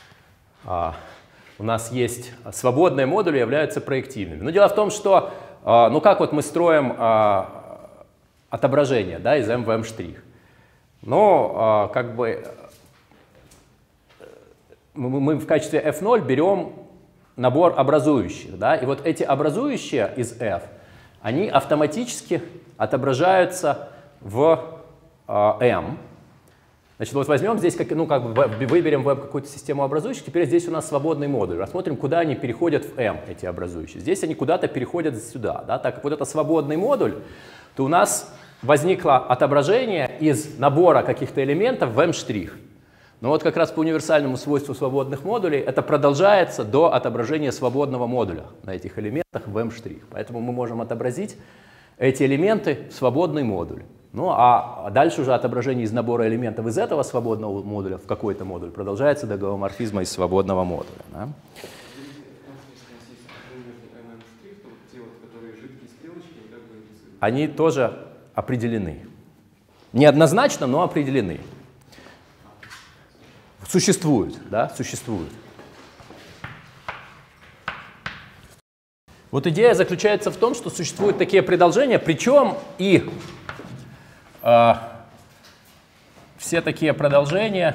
у нас есть свободные модули, являются проективными. Но дело в том, что, ну как вот мы строим отображение, да, из m в m'. Но как бы мы в качестве f0 берем набор образующих, да, и вот эти образующие из f, они автоматически отображаются в m. Значит, вот возьмем здесь, ну, как бы выберем какую-то систему образующих, теперь здесь у нас свободный модуль. Рассмотрим, куда они переходят в m, эти образующие. Здесь они куда-то переходят сюда, да, так как вот это свободный модуль, то у нас возникло отображение из набора каких-то элементов в m'. Но вот как раз по универсальному свойству свободных модулей это продолжается до отображения свободного модуля на этих элементах в m'. Поэтому мы можем отобразить эти элементы в свободный модуль. Ну а дальше уже отображение из набора элементов из этого свободного модуля в какой-то модуль продолжается до гомоморфизма из свободного модуля. Да? Они тоже определены. Неоднозначно, но определены. Существуют, да, существуют. Вот идея заключается в том, что существуют такие продолжения, причем и все такие продолжения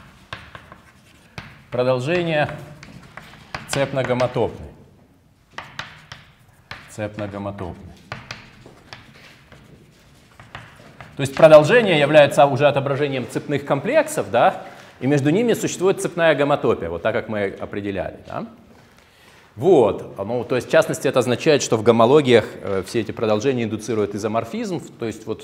цепно-гомотопные. То есть продолжения являются уже отображением цепных комплексов, да, и между ними существует цепная гомотопия, вот так, как мы определяли. Да? Вот. Ну, то есть, в частности, это означает, что в гомологиях все эти продолжения индуцируют изоморфизм. То есть, вот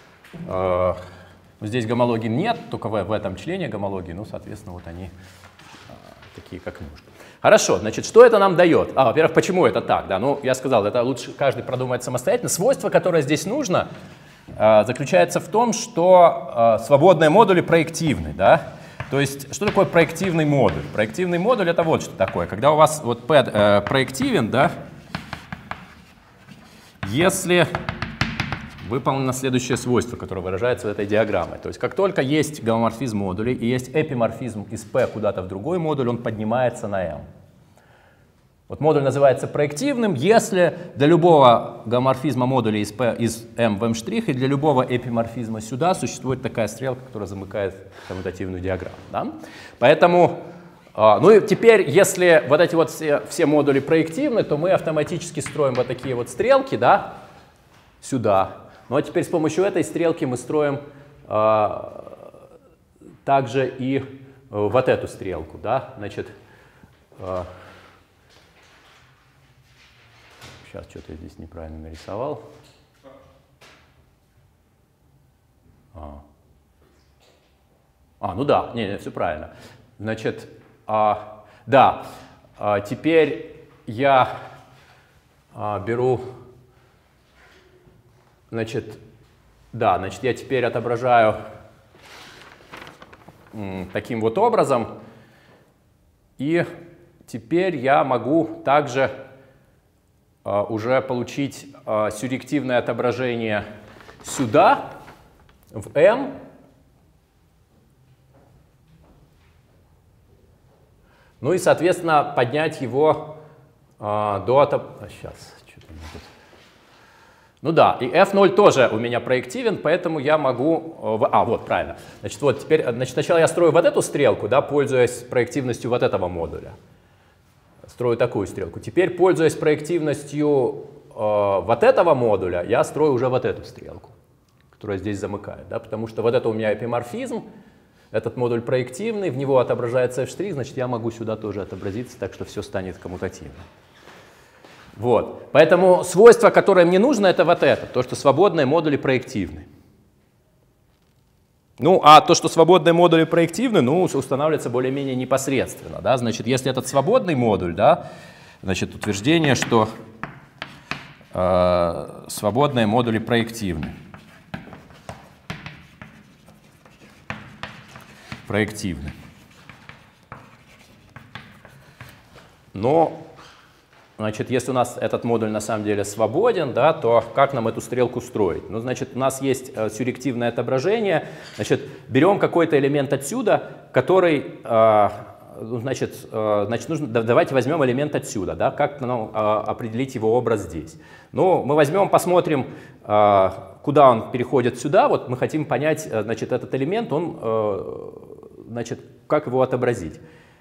здесь гомологий нет, только в этом члене гомологии, ну, соответственно, вот они такие, как нужно. Хорошо, значит, что это нам дает? Во-первых, почему это так? Да? Ну, я сказал, это лучше каждый продумает самостоятельно. Свойство, которое здесь нужно, заключается в том, что свободные модули проективны, да? То есть, что такое проективный модуль? Проективный модуль — это вот что такое. Когда у вас вот P проективен, да, если выполнено следующее свойство, которое выражается в этой диаграмме. То есть, как только есть гомоморфизм модулей и есть эпиморфизм из P куда-то в другой модуль, он поднимается на M. Вот модуль называется проективным, если для любого гомоморфизма модуля из M в M' и для любого эпиморфизма сюда существует такая стрелка, которая замыкает коммутативную диаграмму. Да? Поэтому, ну и теперь, если вот эти вот все модули проективны, то мы автоматически строим вот такие вот стрелки, да, сюда. Ну а теперь с помощью этой стрелки мы строим также и вот эту стрелку, да, значит. Сейчас что-то я здесь неправильно нарисовал. Ну да, не, все правильно. Значит, да, теперь я беру, значит, да, значит, я теперь отображаю таким вот образом, и теперь я могу также уже получить сюрреактивное отображение сюда, в M, ну и, соответственно, поднять его до... Сейчас, что-то тут... Ну да, и F0 тоже у меня проективен, поэтому я могу... вот, правильно. Значит, вот теперь, значит, сначала я строю вот эту стрелку, да, пользуясь проективностью вот этого модуля. Строю такую стрелку. Теперь, пользуясь проективностью вот этого модуля, я строю уже вот эту стрелку, которая здесь замыкает, да, потому что вот это у меня эпиморфизм, этот модуль проективный, в него отображается f', значит, я могу сюда тоже отобразиться, так что все станет коммутативно. Вот. Поэтому свойство, которое мне нужно, это вот это, то, что свободные модули проективны. Ну, а то, что свободные модули проективны, ну, устанавливается более-менее непосредственно, да, значит, если этот свободный модуль, да, значит, утверждение, что свободные модули проективны. Но, значит, если у нас этот модуль на самом деле свободен, да, то как нам эту стрелку строить? Ну, значит, у нас есть сюрреактивное отображение. Значит, берем какой-то элемент отсюда, который, значит, нужно, давайте возьмем элемент отсюда, да, как нам определить его образ здесь. Ну, мы возьмем, посмотрим, куда он переходит сюда. Вот мы хотим понять, значит, этот элемент, он, значит, как его отобразить.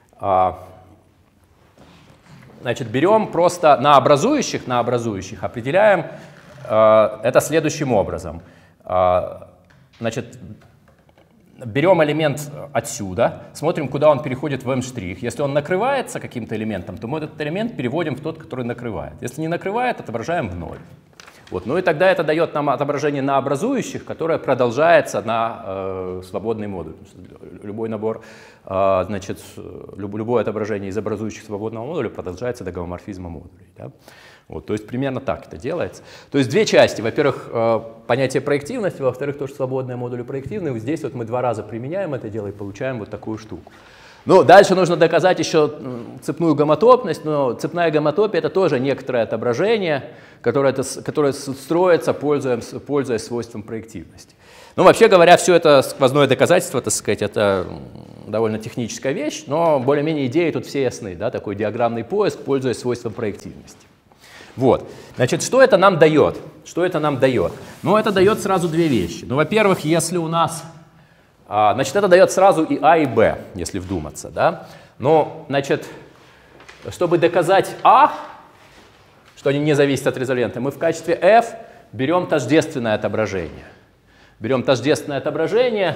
Значит, берем просто на образующих определяем это следующим образом. Значит, берем элемент отсюда, смотрим, куда он переходит в M'. Если он накрывается каким-то элементом, то мы этот элемент переводим в тот, который накрывает. Если не накрывает, отображаем в 0. Вот. Ну и тогда это дает нам отображение на образующих, которое продолжается на свободный модуль. Любой набор, значит, любое отображение из образующих свободного модуля продолжается до гомоморфизма модулей. Да? Вот, то есть примерно так это делается. То есть две части. Во-первых, понятие проективности, во-вторых, тоже свободные модули проективные. Вот здесь вот мы 2 раза применяем это дело и получаем вот такую штуку. Ну, дальше нужно доказать еще цепную гомотопность, но цепная гомотопия — это тоже некоторое отображение, которое строится, пользуясь свойством проективности. Ну, вообще говоря, все это сквозное доказательство, так сказать, это довольно техническая вещь, но более-менее идеи тут все ясны, да, такой диаграммный поиск, пользуясь свойством проективности. Вот, значит, что это нам дает? Что это нам дает? Ну, это дает сразу две вещи. Ну, во-первых, если у нас... Значит, это дает сразу и А, и Б, если вдуматься, да. Но, значит, чтобы доказать А, что они не зависят от резольвента, мы в качестве F берем тождественное отображение. Берем тождественное отображение,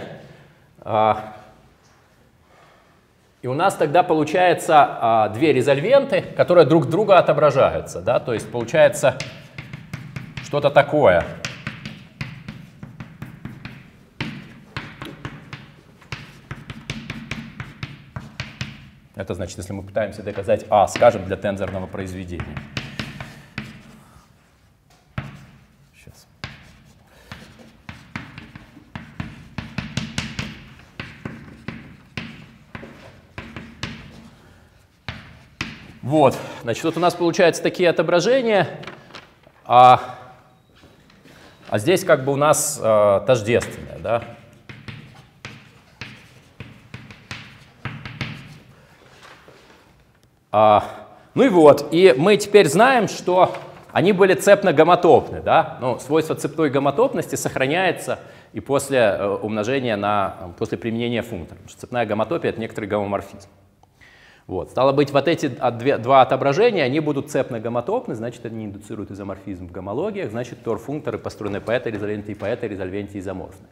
и у нас тогда получается две резольвенты, которые друг друга отображаются, да. То есть получается что-то такое. Это значит, если мы пытаемся доказать А, скажем, для тензорного произведения. Сейчас. Вот, значит, вот у нас получаются такие отображения, а здесь как бы у нас тождественное, да. Ну и вот, и мы теперь знаем, что они были цепно-гомотопны, да? Ну, свойство цепной гомотопности сохраняется и после умножения после применения функтора. Потому что цепная гомотопия — это некоторый гомоморфизм. Вот. Стало быть, вот эти два отображения, они будут цепно-гомотопны, значит, они индуцируют изоморфизм в гомологиях, значит, тор-функторы, построенные по этой резольвенте и по этой резольвенте, изоморфны.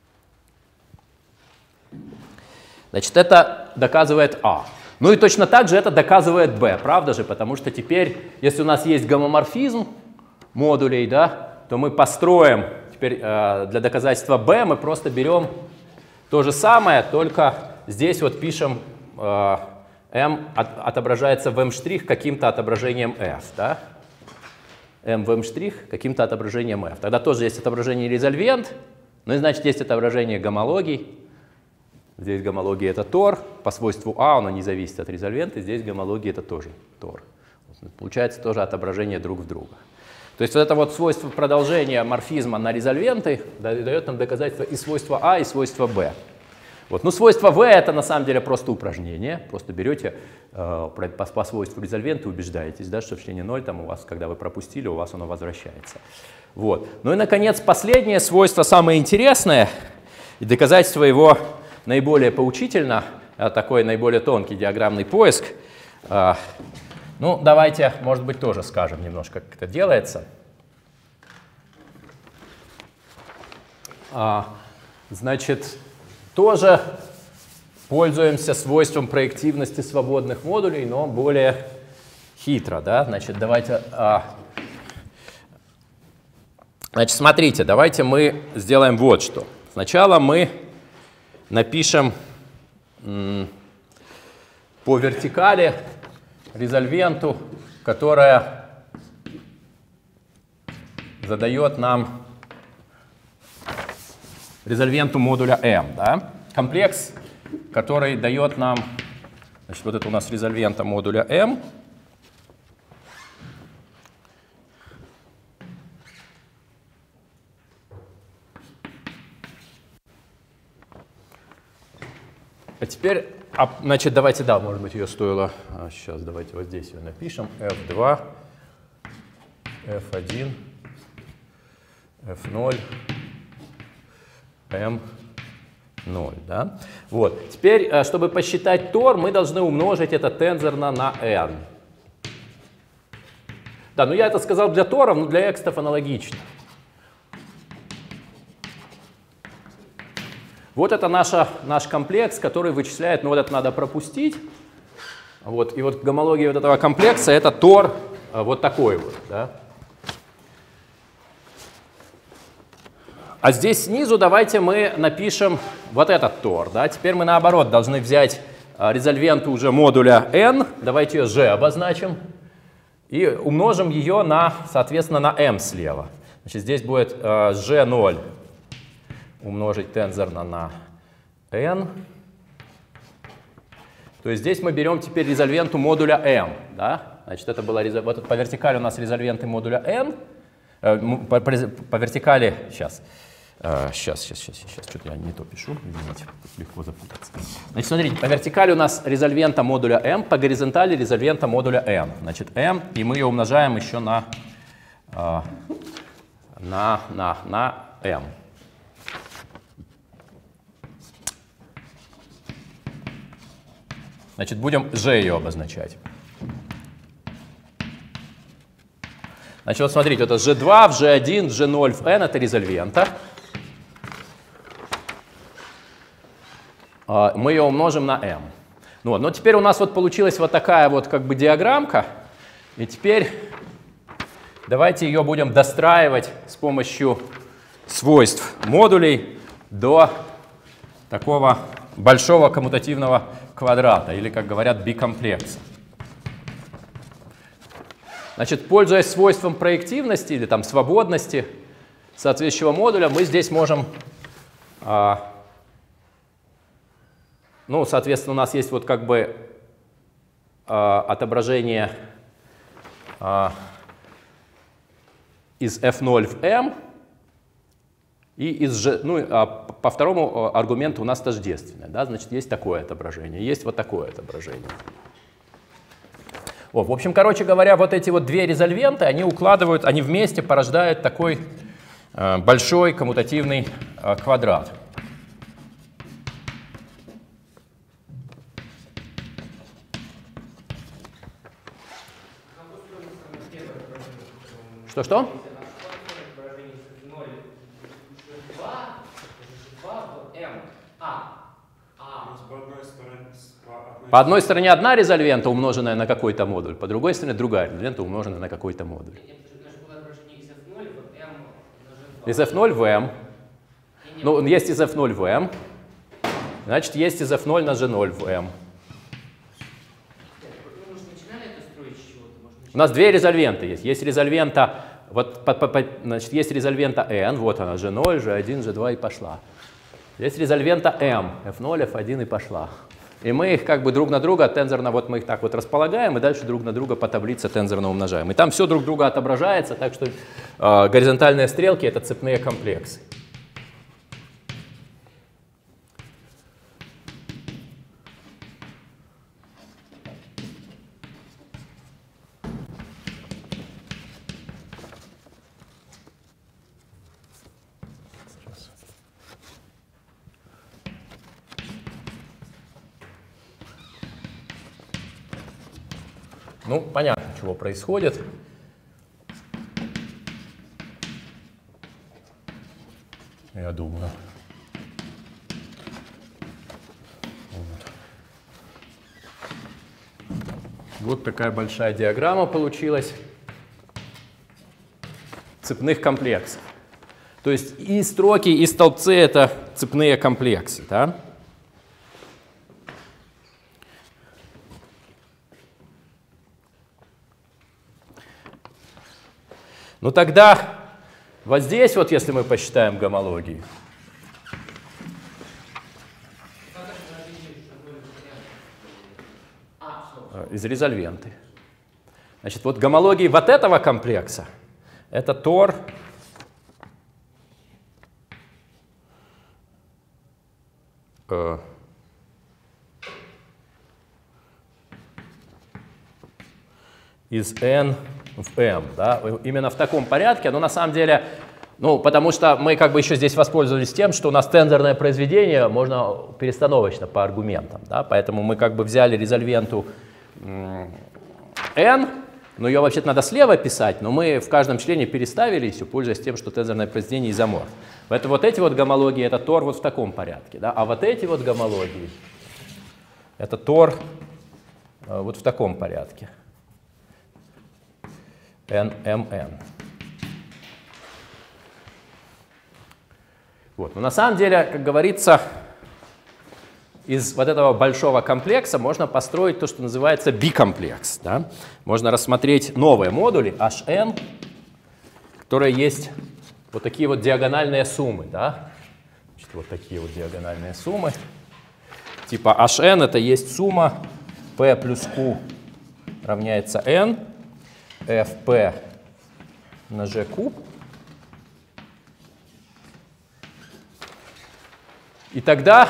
Значит, это доказывает А. Ну и точно так же это доказывает B, правда же? Потому что теперь, если у нас есть гомоморфизм модулей, да, то мы построим, теперь для доказательства B мы просто берем то же самое, только здесь вот пишем m отображается в m' каким-то отображением f, да? m в m' каким-то отображением f. Тогда тоже есть отображение резольвент, ну и значит есть отображение гомологий. Здесь гомология — это тор, по свойству А оно не зависит от резольвента, здесь гомология — это тоже тор. Получается тоже отображение друг в друга. То есть вот это вот свойство продолжения морфизма на резольвенты дает нам доказательство и свойства А, и свойства Б. Вот. Ну, свойство В — это на самом деле просто упражнение. Просто берете по свойству резольвента и убеждаетесь, да, что в члене 0 там у вас, когда вы пропустили, у вас оно возвращается. Вот. Ну и, наконец, последнее свойство, самое интересное, и доказательство его наиболее поучительно, такой наиболее тонкий диаграммный поиск. Ну, давайте, может быть, тоже скажем немножко, как это делается. Значит, тоже пользуемся свойством проективности свободных модулей, но более хитро, да? Значит, давайте... Значит, смотрите, давайте мы сделаем вот что. Сначала мы напишем по вертикали резольвенту, которая задает нам резольвенту модуля M, да? Комплекс, который дает нам, значит, вот это у нас резольвента модуля M. А теперь, значит, давайте, да, может быть, ее стоило, сейчас давайте вот здесь ее напишем, F2, F1, F0, M0, да? Вот, теперь, чтобы посчитать тор, мы должны умножить это тензорно на n. Да, ну я это сказал для торов, но для экстов аналогично. Вот это наш комплекс, который вычисляет, ну вот это надо пропустить. Вот, и вот гомология вот этого комплекса — это тор вот такой вот. Да? А здесь снизу давайте мы напишем вот этот тор. Да? Теперь мы наоборот должны взять резольвенту уже модуля n, давайте ее g обозначим, и умножим ее на, соответственно, на m слева. Значит, здесь будет g0 умножить тензорно на n. То есть здесь мы берем теперь резольвенту модуля m. Да? Значит, это была вот по вертикали у нас резольвенты модуля n. По вертикали, сейчас, что-то я не то пишу, извините, легко запутаться. Значит, смотрите, по вертикали у нас резольвента модуля m, по горизонтали резольвента модуля m. Значит, m, и мы ее умножаем еще на m. Значит, будем g ее обозначать. Значит, вот смотрите, это g2, в g1, g0, в n — это резольвента. Мы ее умножим на m. Ну, вот. Но теперь у нас вот получилась вот такая вот как бы диаграммка. И теперь давайте ее будем достраивать с помощью свойств модулей до такого большого коммутативного квадрата, или, как говорят, бикомплекса. Значит, пользуясь свойством проективности или там свободности соответствующего модуля, мы здесь можем, ну, соответственно, у нас есть вот как бы отображение из f0 в m, и из g, ну, по второму аргументу у нас тождественное, да, значит, есть такое отображение, есть вот такое отображение. В общем, короче говоря, вот эти вот две резольвенты, они укладывают, они вместе порождают такой большой коммутативный квадрат. Что-что? По одной стороне одна резольвента, умноженная на какой-то модуль, по другой стороне другая резольвента, умноженная на какой-то модуль. Из f0 в m. Ну, есть из f0 в m. Значит, есть из f0 на g0 в m. У нас две резольвенты есть. Есть резольвента, вот, значит, есть резольвента n, вот она, G0, G1, G2 и пошла. Есть резольвента m, F0, F1 и пошла. И мы их как бы друг на друга тензорно, вот мы их так вот располагаем, и дальше друг на друга по таблице тензорно умножаем. И там все друг друга отображается, так что горизонтальные стрелки — это цепные комплексы. Ну, понятно, чего происходит. Я думаю. Вот такая большая диаграмма получилась цепных комплексов. То есть и строки, и столбцы — это цепные комплексы. Да? Ну тогда вот здесь, вот если мы посчитаем гомологии, из резольвенты. Значит, вот гомологии вот этого комплекса — это тор из n в m. Да? Именно в таком порядке, но на самом деле, ну, потому что мы как бы еще здесь воспользовались тем, что у нас тензорное произведение можно перестановочно по аргументам. Да? Поэтому мы как бы взяли резольвенту n, но ее вообще-то надо слева писать, но мы в каждом члене переставили все, пользуясь тем, что тензорное произведение изоморф. Поэтому вот эти вот гомологии — это тор вот в таком порядке. Да? А вот эти вот гомологии — это тор вот в таком порядке. NMN. Вот. Но на самом деле, как говорится, из вот этого большого комплекса можно построить то, что называется бикомплекс. Да? Можно рассмотреть новые модули HN, которые есть вот такие вот диагональные суммы. Да? Значит, вот такие вот диагональные суммы. Типа HN — это есть сумма P плюс Q равняется N, Fp на G куб. И тогда,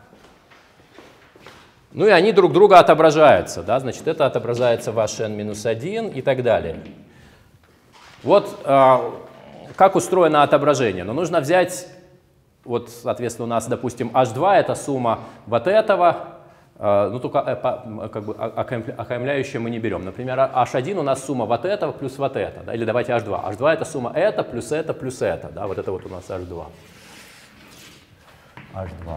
ну и они друг друга отображаются. Да? Значит, это отображается в HN-1 и так далее. Вот как устроено отображение. Но нужно взять, вот, соответственно, у нас, допустим, H2 — это сумма вот этого. Ну, только как бы окаймляющее мы не берем. Например, H1 у нас сумма вот этого плюс вот это. Да? Или давайте H2. H2 — это сумма это плюс это плюс это. Да? Вот это вот у нас H2. H2.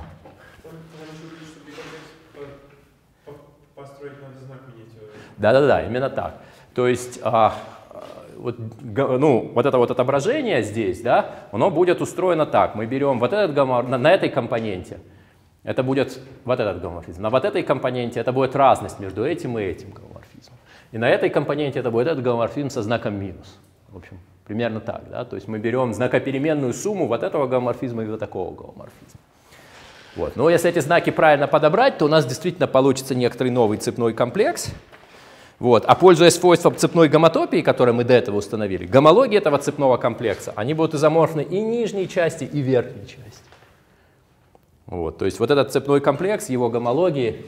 Построить надо знак менять. Да-да-да, именно так. То есть вот, ну, вот это вот отображение здесь, да, оно будет устроено так. Мы берем вот этот гоморфизм на этой компоненте. Это будет вот этот гоморфизм. На вот этой компоненте это будет разность между этим и этим гоморфизмом. И на этой компоненте это будет этот гоморфизм со знаком минус. В общем, примерно так. Да? То есть мы берем знакопеременную сумму вот этого гоморфизма и вот такого гоморфизма. Вот. Но если эти знаки правильно подобрать, то у нас действительно получится некоторый новый цепной комплекс. Вот. А пользуясь свойством цепной гомотопии, которое мы до этого установили, гомологии этого цепного комплекса, они будут изоморфны и нижней части, и верхней части. Вот, то есть вот этот цепной комплекс, его гомологии,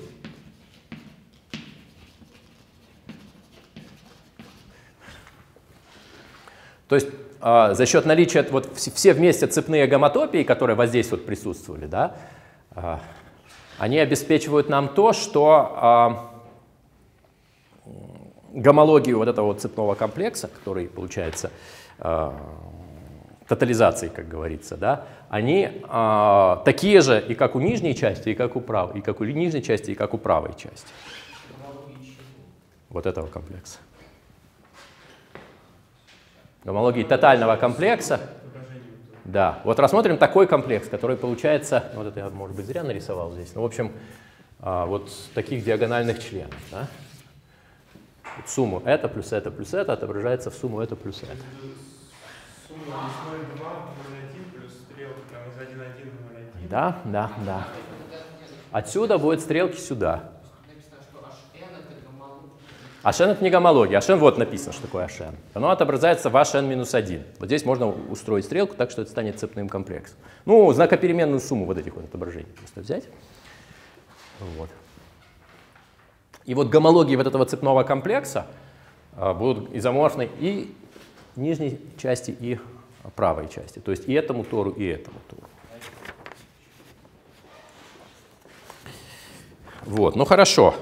то есть за счет наличия вот все вместе цепные гомотопии, которые вот здесь вот присутствовали, да, они обеспечивают нам то, что гомологию вот этого вот цепного комплекса, который получается тотализацией, как говорится, да, они такие же и как у нижней части, и как у правой, и как у нижней части, и как у правой части. Вот этого комплекса. Гомологии тотального комплекса. Да. Вот рассмотрим такой комплекс, который получается, вот это я, может быть, зря нарисовал здесь, но, в общем, вот таких диагональных членов. Да? Вот сумму это плюс это плюс это отображается в сумму это плюс это. Сумма из 0,2 в 0,1 плюс стрелка там из 1,1 в 0,1. Да, да, да. Отсюда будет стрелки сюда. HN это не гомология. HN вот написано, что такое HN. Оно отображается в HN-1. Вот здесь можно устроить стрелку так, что это станет цепным комплексом. Ну, знакопеременную сумму вот этих вот отображений просто взять. Вот. И вот гомологии вот этого цепного комплекса будут изоморфны и нижней части, и правой части. То есть и этому тору, и этому тору. Вот, ну хорошо.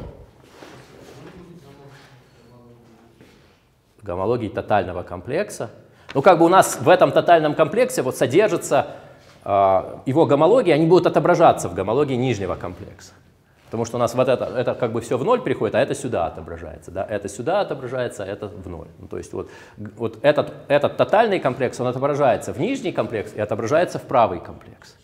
Гомологии тотального комплекса. Ну, как бы у нас в этом тотальном комплексе вот содержатся его гомологии, они будут отображаться в гомологии нижнего комплекса. Потому что у нас вот это как бы все в ноль приходит, а это сюда отображается. Да? Это сюда отображается, а это в ноль. Ну, то есть вот этот тотальный комплекс, он отображается в нижний комплекс и отображается в правый комплекс.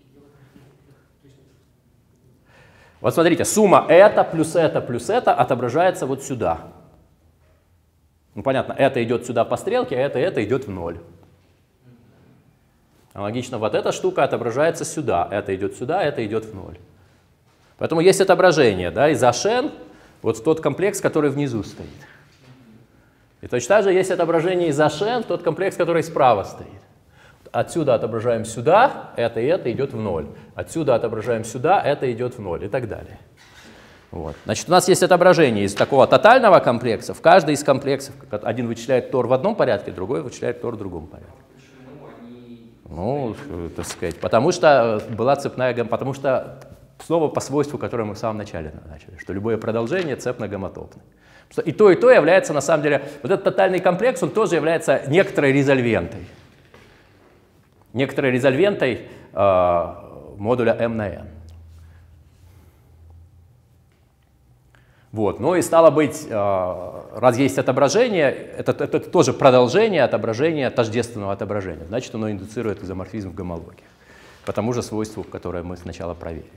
Вот смотрите, сумма это плюс это отображается вот сюда. Ну, понятно, это идет сюда по стрелке, а это идет в ноль. Аналогично, вот эта штука отображается сюда, это идет сюда, это идет в ноль. Поэтому есть отображение, да, из HN вот в тот комплекс, который внизу стоит. И точно так же есть отображение из HN в тот комплекс, который справа стоит. Отсюда отображаем сюда, это и это идет в ноль. Отсюда отображаем сюда, это идет в ноль и так далее. Вот. Значит, у нас есть отображение из такого тотального комплекса. В каждый из комплексов один вычисляет тор в одном порядке, другой вычисляет тор в другом порядке. Ну, так сказать, потому что была цепная гомология, потому что снова по свойству, которое мы в самом начале начали, что любое продолжение цепно-гомотопное. И то является, на самом деле, вот этот тотальный комплекс, он тоже является некоторой резольвентой. Некоторой резольвентой модуля m на n. Вот. Ну и стало быть, раз есть отображение, это тоже продолжение отображения тождественного отображения. Значит, оно индуцирует изоморфизм в гомологии. По тому же свойству, которое мы сначала проверили.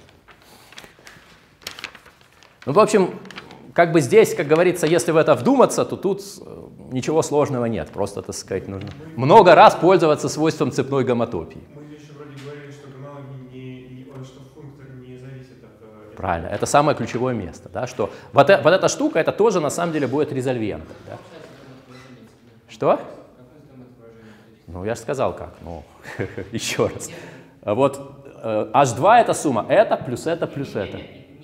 Ну, в общем, как бы здесь, как говорится, если в это вдуматься, то тут ничего сложного нет. Просто, так сказать, нужно много раз пользоваться свойством цепной гомотопии. Мы еще вроде говорили, что гомология что функтор не зависит от... Правильно, это самое ключевое место, да, что вот эта штука, это тоже на самом деле будет резольвентом. Да? Что? Ну, я же сказал как, ну, еще раз. Вот H2 это сумма, это плюс это плюс это.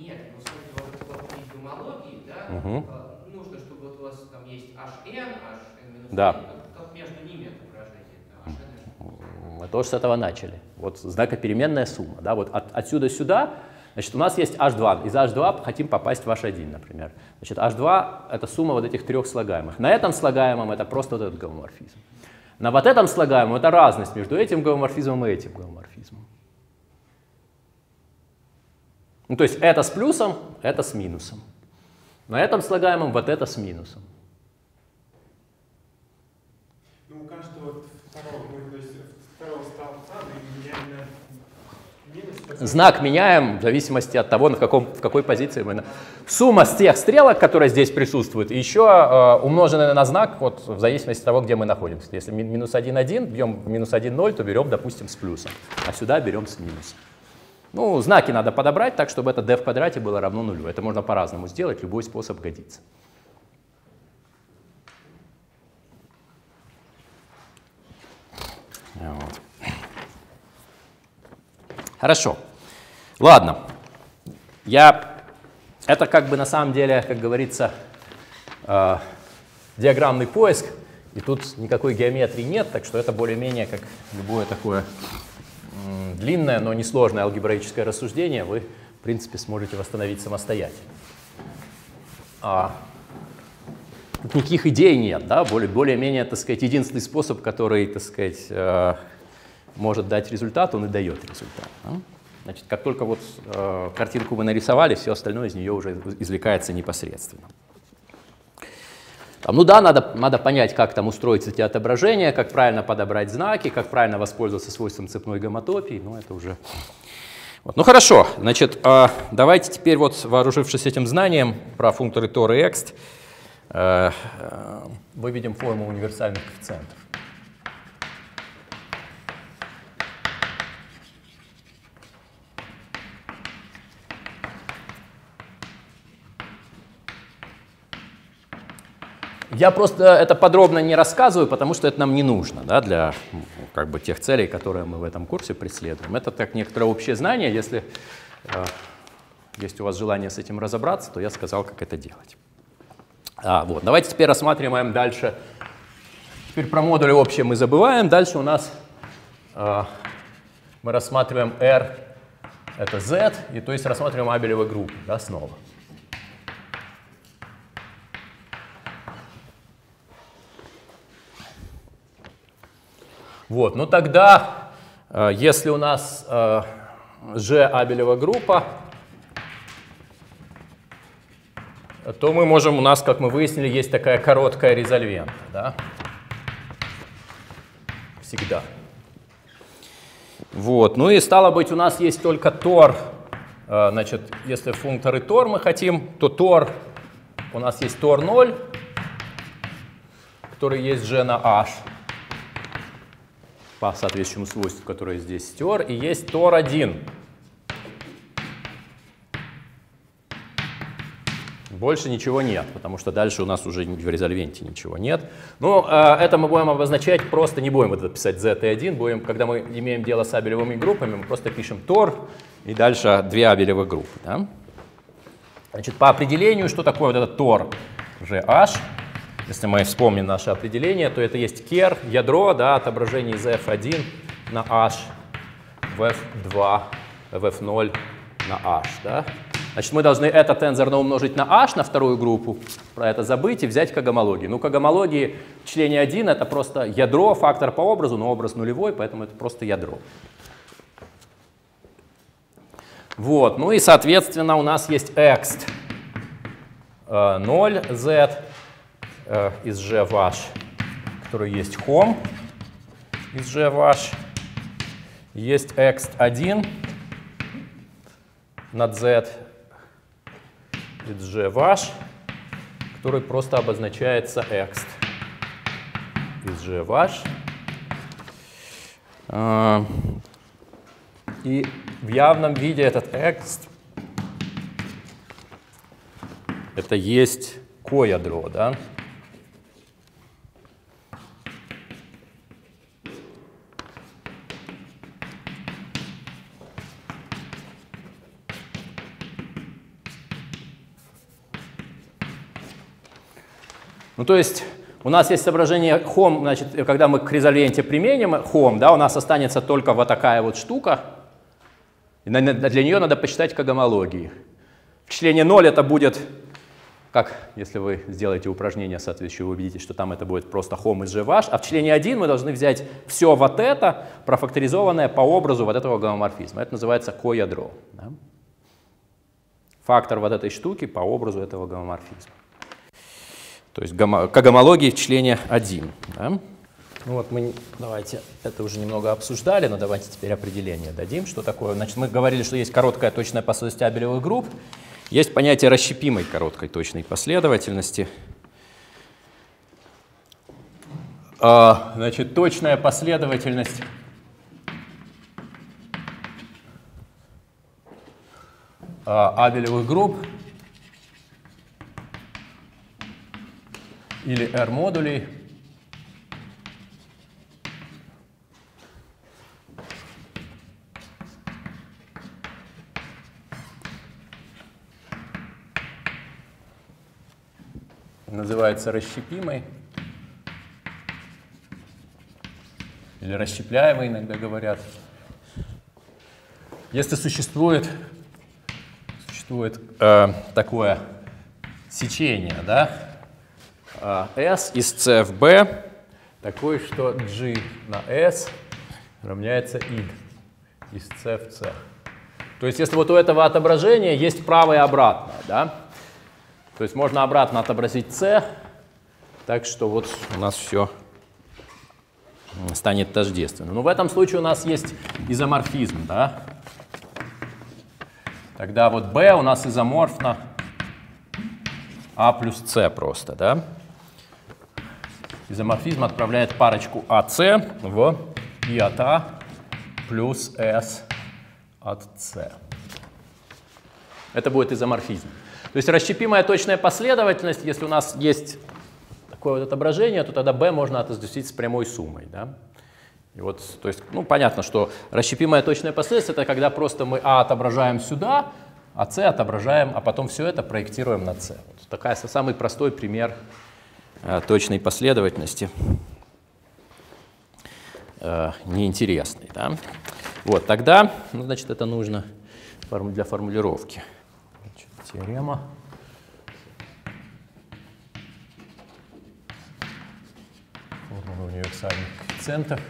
Нужно, чтобы вот у вас там есть HN, HN-, да. как между ними отображение. Мы тоже с этого начали. Вот знакопеременная сумма. Да? Вот отсюда сюда, значит, у нас есть H2. Из H2 хотим попасть в H1, например. Значит, H2 это сумма вот этих трех слагаемых. На этом слагаемом это просто вот этот гомоморфизм. На вот этом слагаемом это разность между этим гомоморфизмом и этим гомоморфизмом. Ну, то есть это с плюсом, это с минусом. На этом слагаемом вот это с минусом. Ну, у каждого второго столбца мы меняем на минус. Знак меняем в зависимости от того, в какой позиции мы. Сумма с тех стрелок, которые здесь присутствуют, еще умноженная на знак вот, в зависимости от того, где мы находимся. Если минус 1,1, бьем минус 1,0, то берем, допустим, с плюсом. А сюда берем с минусом. Ну, знаки надо подобрать так, чтобы это d в квадрате было равно нулю. Это можно по-разному сделать, любой способ годится. Вот. Хорошо. Ладно. Это как бы на самом деле, как говорится, диаграммный поиск. И тут никакой геометрии нет, так что это более-менее как любое такое длинное, но несложное алгебраическое рассуждение вы, в принципе, сможете восстановить самостоятельно. Тут никаких идей нет, да? Более-менее, так сказать, единственный способ, который, так сказать, может дать результат, он и дает результат. Да? Значит, как только вот картинку вы нарисовали, все остальное из нее уже извлекается непосредственно. Ну да, надо понять, как там устроить эти отображения, как правильно подобрать знаки, как правильно воспользоваться свойством цепной гомотопии, но это уже... Вот. Ну хорошо, значит, давайте теперь вот, вооружившись этим знанием про функторы тор и экст, выведем форму универсальных коэффициентов. Я просто это подробно не рассказываю, потому что это нам не нужно, да, для как бы тех целей, которые мы в этом курсе преследуем. Это так некоторое общее знание. Если есть у вас желание с этим разобраться, то я сказал, как это делать. Вот. Давайте теперь рассматриваем дальше. Теперь про модули общие мы забываем. Дальше у нас мы рассматриваем R, это Z, и то есть рассматриваем абелевые группы, да, снова. Вот, ну тогда, если у нас G абелева группа, то мы можем, у нас, как мы выяснили, есть такая короткая резольвента, да? Всегда. Вот, ну и стало быть, у нас есть только тор, значит, если функторы тор мы хотим, то тор, у нас есть тор 0, который есть G на H, по соответствующему свойству, которое здесь стер, и есть тор 1. Больше ничего нет, потому что дальше у нас уже в резольвенте ничего нет. Но это мы будем обозначать, просто не будем вот это писать z и 1, будем, когда мы имеем дело с абелевыми группами, мы просто пишем тор и дальше две абелевые группы. Да? Значит, по определению, что такое вот этот тор GH? Если мы вспомним наше определение, то это есть ker, ядро, да, отображение из f1 на h в f2, в f0 на h. Да? Значит, мы должны это тензорно умножить на h, на вторую группу, про это забыть и взять к гомологии. Ну, к гомологии в члене 1 это просто ядро, фактор по образу, но образ нулевой, поэтому это просто ядро. Вот, ну и, соответственно, у нас есть ext 0z из g в h, который есть hom из g в h. Есть ext 1 над z из g в h, который просто обозначается ext из g в h. И в явном виде этот ext это есть коядро, да? Ну, то есть у нас есть соображение hom, значит, когда мы к резольвенте применим hom, да, у нас останется только вот такая вот штука. И для нее надо посчитать к гомологии. В члене 0 это будет, как если вы сделаете упражнение соответствующее, вы увидите, что там это будет просто hom из g в h, а в члене 1 мы должны взять все вот это, профакторизованное по образу вот этого гомоморфизма. Это называется коядро. Да? Фактор вот этой штуки по образу этого гомоморфизма. То есть к гомологии в члене 1. Да? Ну вот мы, давайте, это уже немного обсуждали, но давайте теперь определение дадим, что такое. Значит, мы говорили, что есть короткая точная последовательность абелевых групп, есть понятие расщепимой короткой точной последовательности. Значит, точная последовательность абелевых групп или R-модулей называется расщепимой или расщепляемой, иногда говорят. Если существует такое сечение, да, S из C в B, такой, что G на S равняется I из C в C. То есть если вот у этого отображения есть правое и обратное, да, то есть можно обратно отобразить C, так что вот у нас все станет тождественным. Но в этом случае у нас есть изоморфизм, да. Тогда вот B у нас изоморфно А плюс С просто, да? Изоморфизм отправляет парочку АС в И от А плюс С от С. Это будет изоморфизм. То есть расщепимая точная последовательность, если у нас есть такое вот отображение, то тогда B можно отождествить с прямой суммой. Да? И вот, то есть, ну, понятно, что расщепимая точная последовательность — это когда просто мы А отображаем сюда, а С отображаем, а потом все это проектируем на С. Вот такой самый простой пример точной последовательности, неинтересный. Да? Вот, тогда, ну, значит, это нужно для формулировки. Значит, теорема. Формула универсальных коэффициентов.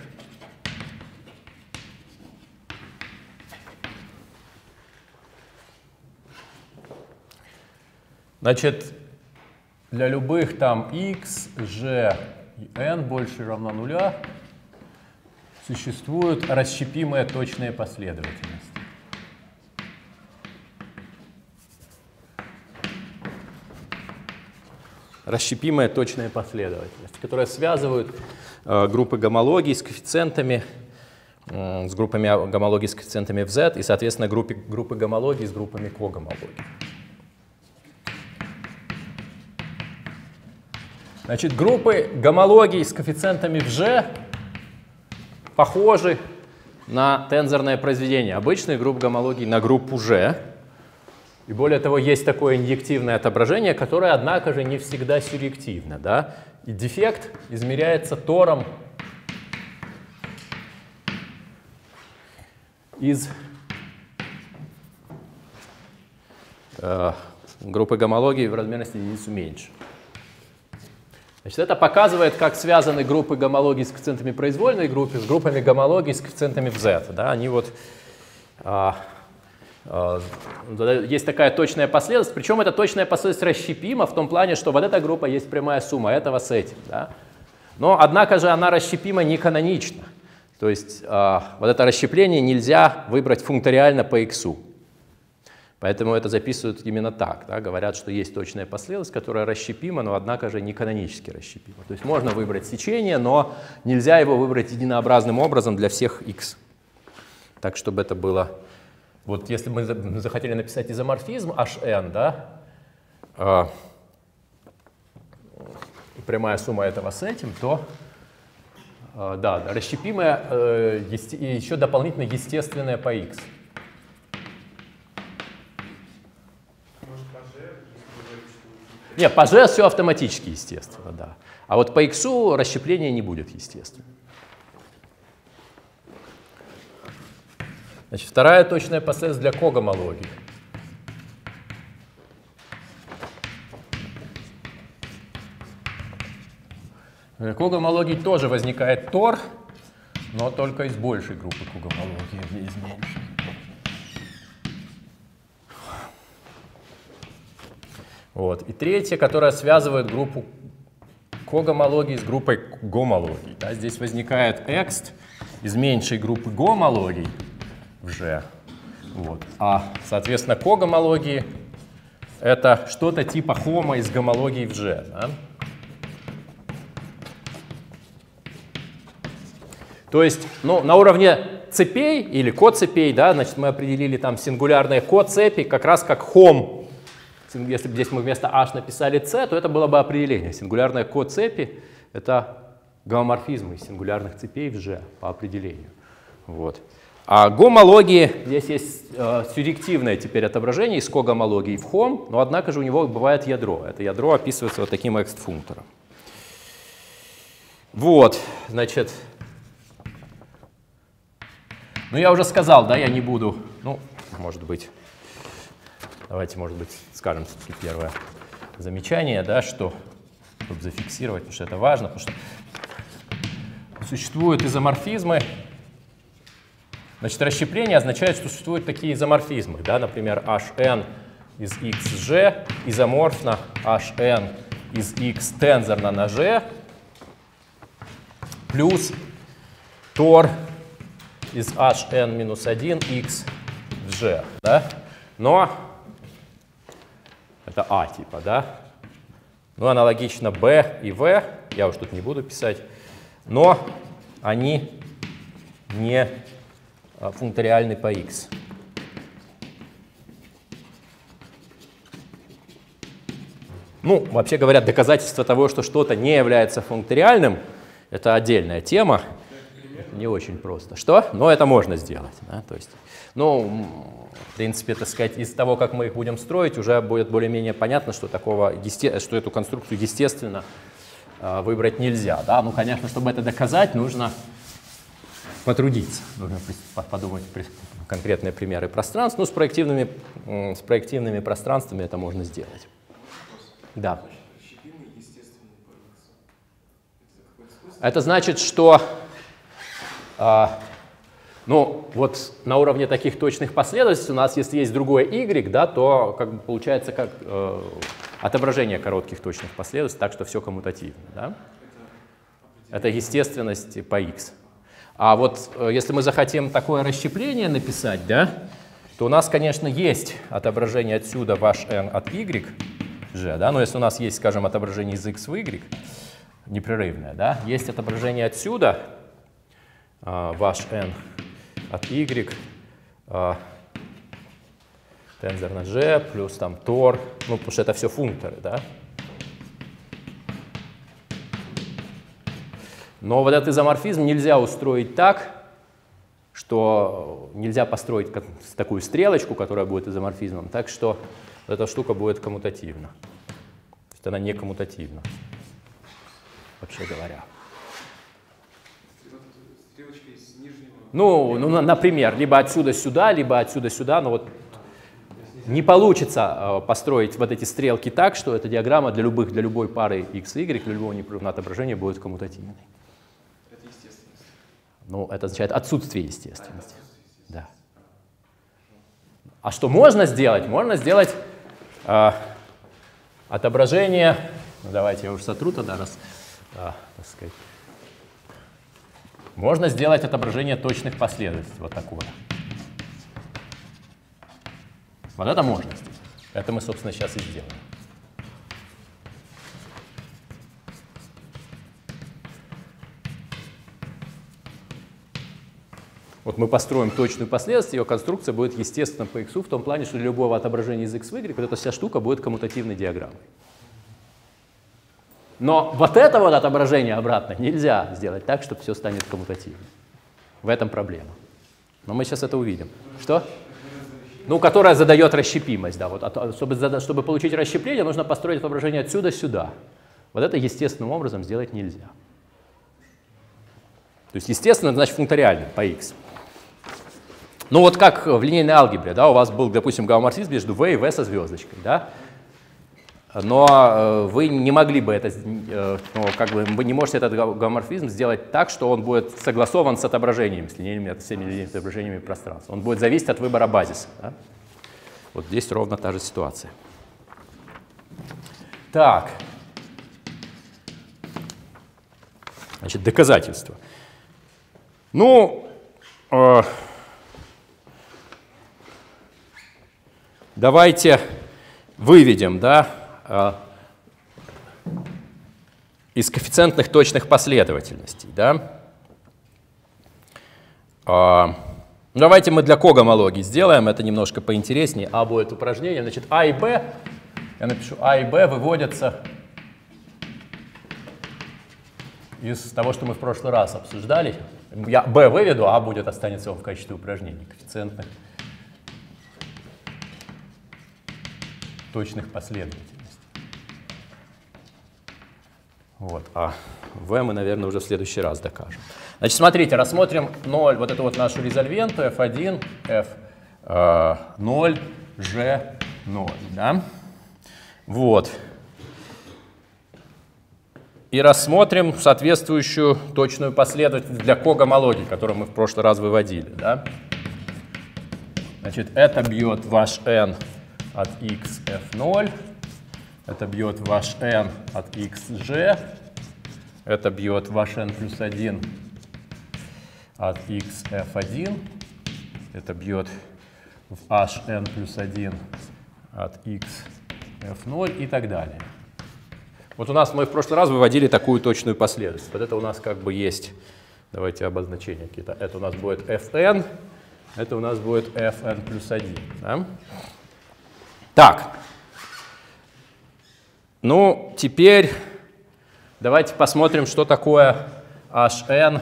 Значит, для любых там x, g и n больше или равно нуля существуют расщепимые точные последовательности. Расщепимая точная последовательность, которая связывает группы гомологий с коэффициентами, с группами гомологий с коэффициентами в z и, соответственно, группы гомологий с группами когомологий. Значит, группы гомологий с коэффициентами в g похожи на тензорное произведение. Обычные группы гомологий на группу g. И более того, есть такое инъективное отображение, которое, однако же, не всегда сюрреактивно. Да? И дефект измеряется тором из группы гомологий в размерности единицу меньше. Значит, это показывает, как связаны группы гомологий с коэффициентами произвольной группы с группами гомологий с коэффициентами в z. Да? Они вот, есть такая точная последовательность, причем эта точная последовательность расщепима в том плане, что вот эта группа есть прямая сумма этого с этим. Да? Но, однако же, она расщепима не канонично. То есть вот это расщепление нельзя выбрать функториально по x. Поэтому это записывают именно так. Да? Говорят, что есть точная последовательность, которая расщепима, но, однако же, не канонически расщепима. То есть можно выбрать сечение, но нельзя его выбрать единообразным образом для всех x. Так, чтобы это было... Вот если мы захотели написать изоморфизм Hn, да, прямая сумма этого с этим, то да, расщепимая и еще дополнительно естественная по x. Нет, по g все автоматически естественно, да. А вот по x расщепление не будет естественно. Значит, вторая точная последовательность для когомологий. Для когомологий тоже возникает тор, но только из большей группы когомологий, а не из меньшей. Вот. И третья, которая связывает группу когомологий с группой гомологий. Да, здесь возникает экст из меньшей группы гомологий в G. Вот. А, соответственно, когомологии — это что-то типа хома из гомологий в G. Да? То есть, ну, на уровне цепей или коцепей, да, значит, мы определили там сингулярные коцепи как раз как хом. Если бы здесь мы вместо h написали c, то это было бы определение. Сингулярные коцепи — это гомоморфизмы из сингулярных цепей в G по определению. Вот. А гомологии, здесь есть сюрреактивное теперь отображение из когомологии в хом, но однако же у него бывает ядро. Это ядро описывается вот таким экст-функтором. Вот, значит, ну я уже сказал, да, я не буду, ну, может быть, давайте, может быть, скажем все-таки первое замечание, да, что, чтобы зафиксировать, потому что это важно, потому что существуют изоморфизмы. Значит, расщепление означает, что существуют такие изоморфизмы, да, например, Hn из xg изоморфно Hn из x тензорно на g плюс тор из Hn минус 1 x в g, да, но это А типа, да, Ну, аналогично b и v, я уж тут не буду писать, но они не функториальны по x. Ну, вообще говоря, доказательство того, что что-то не является функториальным, это отдельная тема. Не очень просто. Что? Но это можно сделать. Да? То есть, ну, в принципе, так сказать, из того, как мы их будем строить, уже будет более-менее понятно, что, что эту конструкцию естественно выбрать нельзя. Да? Ну, конечно, чтобы это доказать, нужно потрудиться. Нужно подумать конкретные примеры пространств. Ну, с проективными пространствами это можно сделать. Да. Это значит, что ну, вот на уровне таких точных последовательностей у нас, если есть другое y, да, то как бы получается как отображение коротких точных последовательностей, так что все коммутативно. Да? Это естественность по x. А вот если мы захотим такое расщепление написать, да, то у нас, конечно, есть отображение отсюда ваш n от y, g, да, но если у нас есть, скажем, отображение из x в y, непрерывное, да, есть отображение отсюда, ваш n от y, тензор на g, плюс там тор, ну, потому что это все функторы, да. Но вот этот изоморфизм нельзя устроить так, что нельзя построить такую стрелочку, которая будет изоморфизмом, так что эта штука будет коммутативна. То есть она не коммутативна, вообще говоря. Ну, например, либо отсюда сюда, либо отсюда сюда, но вот не получится построить вот эти стрелки так, что эта диаграмма для любой пары x и y, для любого непрерывного отображения будет коммутативной. Это естественность. Ну, это означает отсутствие естественности. Да. А что можно сделать? Можно сделать отображение, ну, давайте я уже сотру тогда, так сказать. Можно сделать отображение точных последовательностей, вот такое. Вот это можно сделать. Это мы, собственно, сейчас и сделаем. Вот мы построим точную последовательность, ее конструкция будет естественно по x в том плане, что для любого отображения из x в y вот эта вся штука будет коммутативной диаграммой. Но вот это вот отображение обратно нельзя сделать так, чтобы все станет коммутативным. В этом проблема. Но мы сейчас это увидим. Что? Ну, которая задает расщепимость. Да. Вот, чтобы получить расщепление, нужно построить отображение отсюда сюда. Вот это естественным образом сделать нельзя. То есть естественно, значит функториально по x. Ну вот как в линейной алгебре, да, у вас был, допустим, гомоморфизм между v и v со звездочкой, да? Но вы не могли бы это, ну, как бы вы не можете этот гомоморфизм сделать так, что он будет согласован с отображениями, с всеми линейными отображениями пространства. Он будет зависеть от выбора базиса. Да? Вот здесь ровно та же ситуация. Так. Значит, доказательства. Ну, давайте выведем, да, из коэффициентных точных последовательностей. Да? Давайте мы для когомологии сделаем, это немножко поинтереснее. А будет упражнение. Значит, А и Б, я напишу, А и Б выводятся из того, что мы в прошлый раз обсуждали. Я Б выведу, А будет останется в качестве упражнений коэффициентных точных последовательностей. Вот. А В мы, наверное, уже в следующий раз докажем. Значит, смотрите, рассмотрим 0, вот эту вот нашу резольвенту F1, F0, G0. Да? Вот. И рассмотрим соответствующую точную последовательность для когомологии, которую мы в прошлый раз выводили. Да? Значит, это бьет ваш n от x F0. Это бьет ваш n от xg, это бьет ваш n плюс 1 от x f1, это бьет в hn плюс 1 от x f0 и так далее. Вот у нас мы в прошлый раз выводили такую точную последовательность. Вот это у нас как бы есть, давайте обозначения какие-то. Это у нас будет fn, это у нас будет fn плюс 1. Да? Так, ну теперь давайте посмотрим, что такое hn.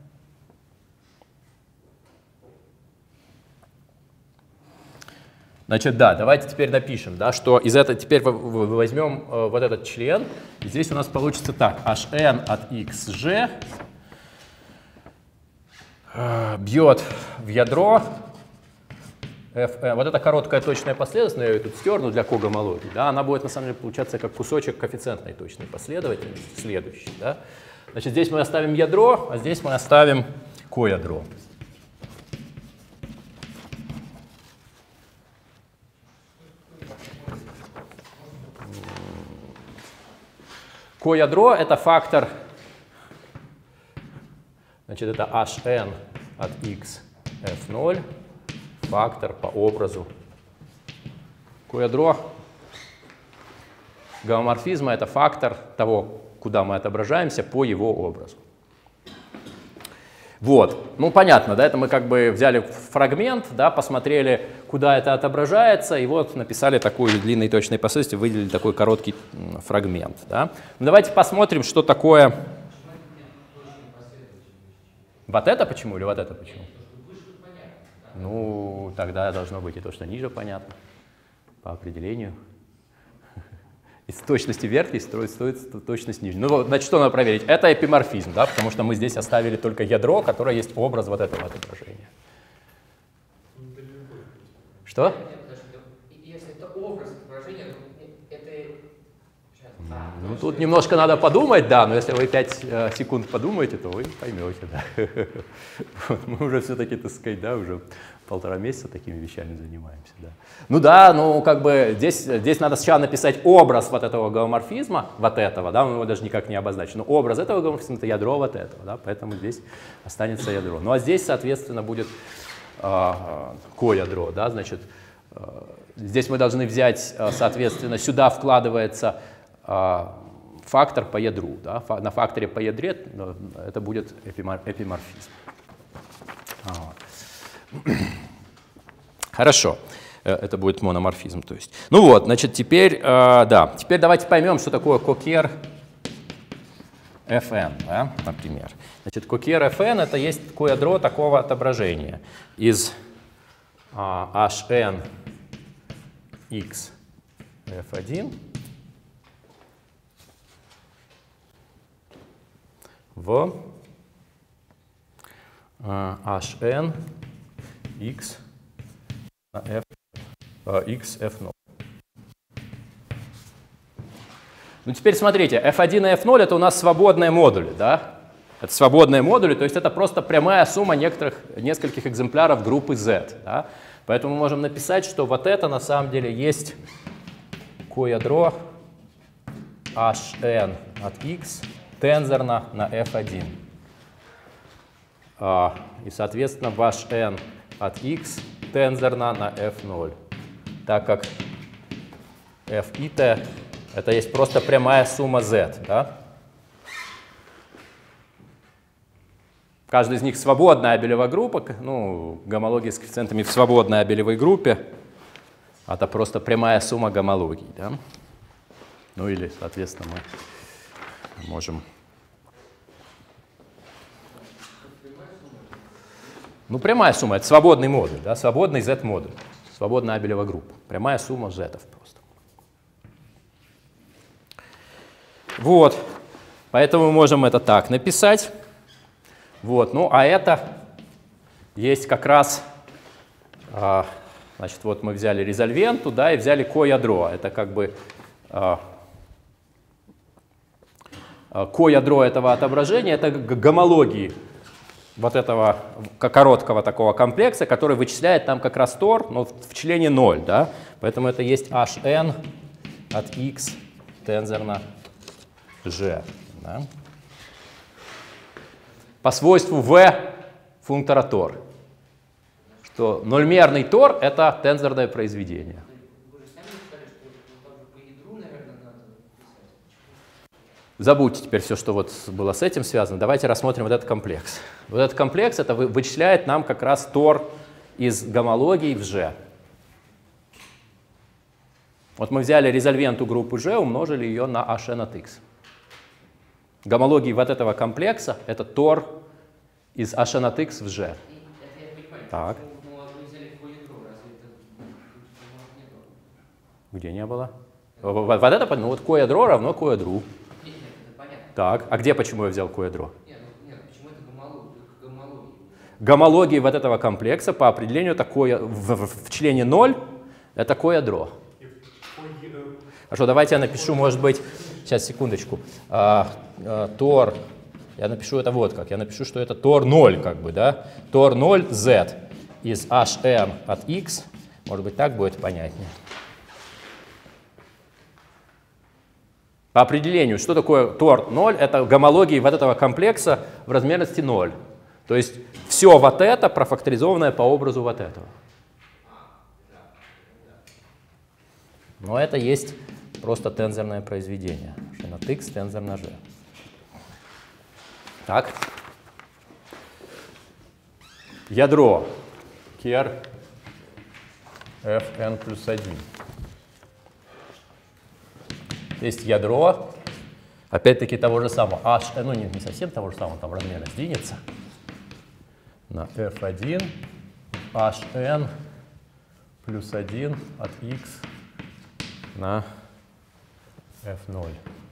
Значит, да, давайте теперь напишем, да, что из этого теперь возьмем вот этот член. И здесь у нас получится так. hn от xg бьет в ядро fn. Вот эта короткая точная последовательность, но я ее тут стерну для когомологии, да, она будет на самом деле получаться как кусочек коэффициентной точной последовательности, следующий. Да. Значит, здесь мы оставим ядро, а здесь мы оставим коядро. Коядро — это фактор, значит, это hn от x f0, фактор по образу. Коядро гомоморфизма — это фактор того, куда мы отображаемся по его образу. Вот, ну понятно, да, это мы как бы взяли фрагмент, да, посмотрели, куда это отображается, и вот написали такую длинной точной последовательность, выделили такой короткий фрагмент. Да. Ну, давайте посмотрим, что такое. Вот это почему или вот это почему? Ну, тогда должно быть и то, что ниже понятно, по определению. Из точности верхней стоит точность нижней. Ну, значит, что надо проверить? Это эпиморфизм, да, потому что мы здесь оставили только ядро, которое есть образ вот этого отображения. Что? Если это образ отображения, то это... Ну, тут немножко надо подумать, да, но если вы 5 секунд подумаете, то вы поймете, да. Вот, мы уже все-таки, так сказать, да, уже 1,5 месяца такими вещами занимаемся, да. Ну да, ну как бы здесь надо сначала написать образ вот этого гомоморфизма, вот этого, да, мы его даже никак не обозначим, но образ этого гомоморфизма — это ядро вот этого, да, поэтому здесь останется ядро. Ну а здесь, соответственно, будет коядро, да, значит, здесь мы должны взять, соответственно, сюда вкладывается фактор по ядру, да, на факторе по ядре это будет эпиморфизм. Вот. Хорошо, это будет мономорфизм, то есть. Ну вот, значит, теперь, да, теперь давайте поймем, что такое кокер fn, да, например. Значит, кокер fn — это есть коядро такого отображения из hn x f1 в hn x x f0. Ну теперь смотрите, f1 и f0 это у нас свободные модули, да? Это свободные модули, то есть это просто прямая сумма нескольких экземпляров группы z. Да? Поэтому мы можем написать, что вот это на самом деле есть коядро hn от x тензорно на f1. И, соответственно, ваш n от x тензорно на f0. Так как f и t это есть просто прямая сумма z. Да? Каждый из них свободная абелевая группа, ну, гомология с коэффициентами в свободной абелевой группе. Это просто прямая сумма гомологий. Да? Ну или, соответственно, мы можем... Ну, прямая сумма — это свободный модуль, да? Свободный z-модуль, свободная абелевая группа. Прямая сумма z-ов просто. Вот, поэтому мы можем это так написать. Вот, ну, а это есть как раз, значит, вот мы взяли резольвенту, да, и взяли коядро. Это как бы коядро этого отображения, это гомологии вот этого короткого такого комплекса, который вычисляет там как раз тор, но в члене 0, да? Поэтому это есть hn от x тензорно g. Да? По свойству v функтора тор, что нольмерный тор — это тензорное произведение. Забудьте теперь все, что вот было с этим связано. Давайте рассмотрим вот этот комплекс. Вот этот комплекс это вычисляет нам как раз тор из гомологий в G. Вот мы взяли резольвенту группы G, умножили ее на HN от X. Гомологии вот этого комплекса — это тор из HN от X в G. Это я понимаю. Так. Ну, а вы взяли по ядру, разве это не было? Где не было? Вот это, ну вот коядро равно коядру. Нет, это понятно. Так, а где почему я взял коядро? Нет, почему это гомология? Гомологии вот этого комплекса по определению такое в члене 0 это коядро. Хорошо, давайте я напишу, может быть, сейчас, секундочку, тор, я напишу это вот как, я напишу, что это тор 0, как бы, да, тор 0 z из hm от x, может быть, так будет понятнее. По определению, что такое тор 0, это гомологии вот этого комплекса в размерности 0. То есть все вот это профакторизованное по образу вот этого. Но это есть просто тензорное произведение. N от x тензор на g. Так. Ядро ker fn плюс 1. Есть ядро, опять-таки того же самого, ну не совсем того же самого, там размерность сдвинется, на f1 hn плюс 1 от x на f0.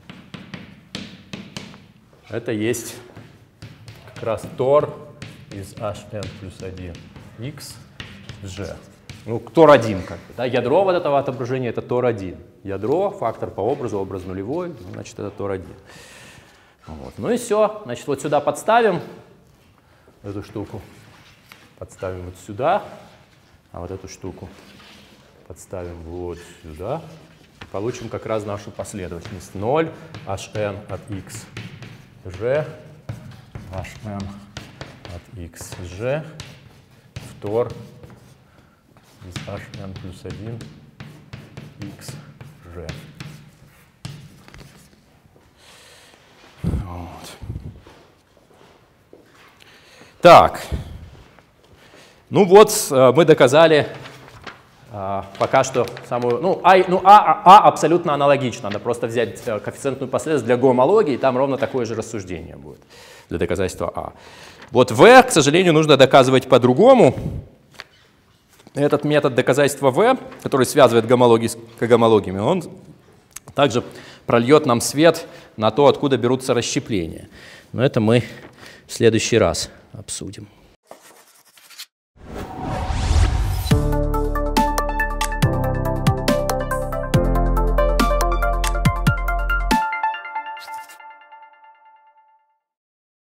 Это есть как раз тор из hn плюс 1 x в g. Ну, тор1 как бы, да? Ядро вот этого отображения это тор1. Ядро, фактор по образу, образ нулевой, значит это тор1. Вот. Ну и все. Значит, вот сюда подставим эту штуку. Подставим вот сюда, а вот эту штуку подставим вот сюда. Получим как раз нашу последовательность. 0, hn от x g, hn от x g, в тор из hn плюс 1 x g. Вот. Так, ну вот мы доказали пока что самую, ну А абсолютно аналогично, надо просто взять коэффициентную последовательность для гомологии, и там ровно такое же рассуждение будет для доказательства А. Вот В, к сожалению, нужно доказывать по-другому. Этот метод доказательства В, который связывает гомологии с когомологиями, он также прольет нам свет на то, откуда берутся расщепления. Но это мы в следующий раз обсудим.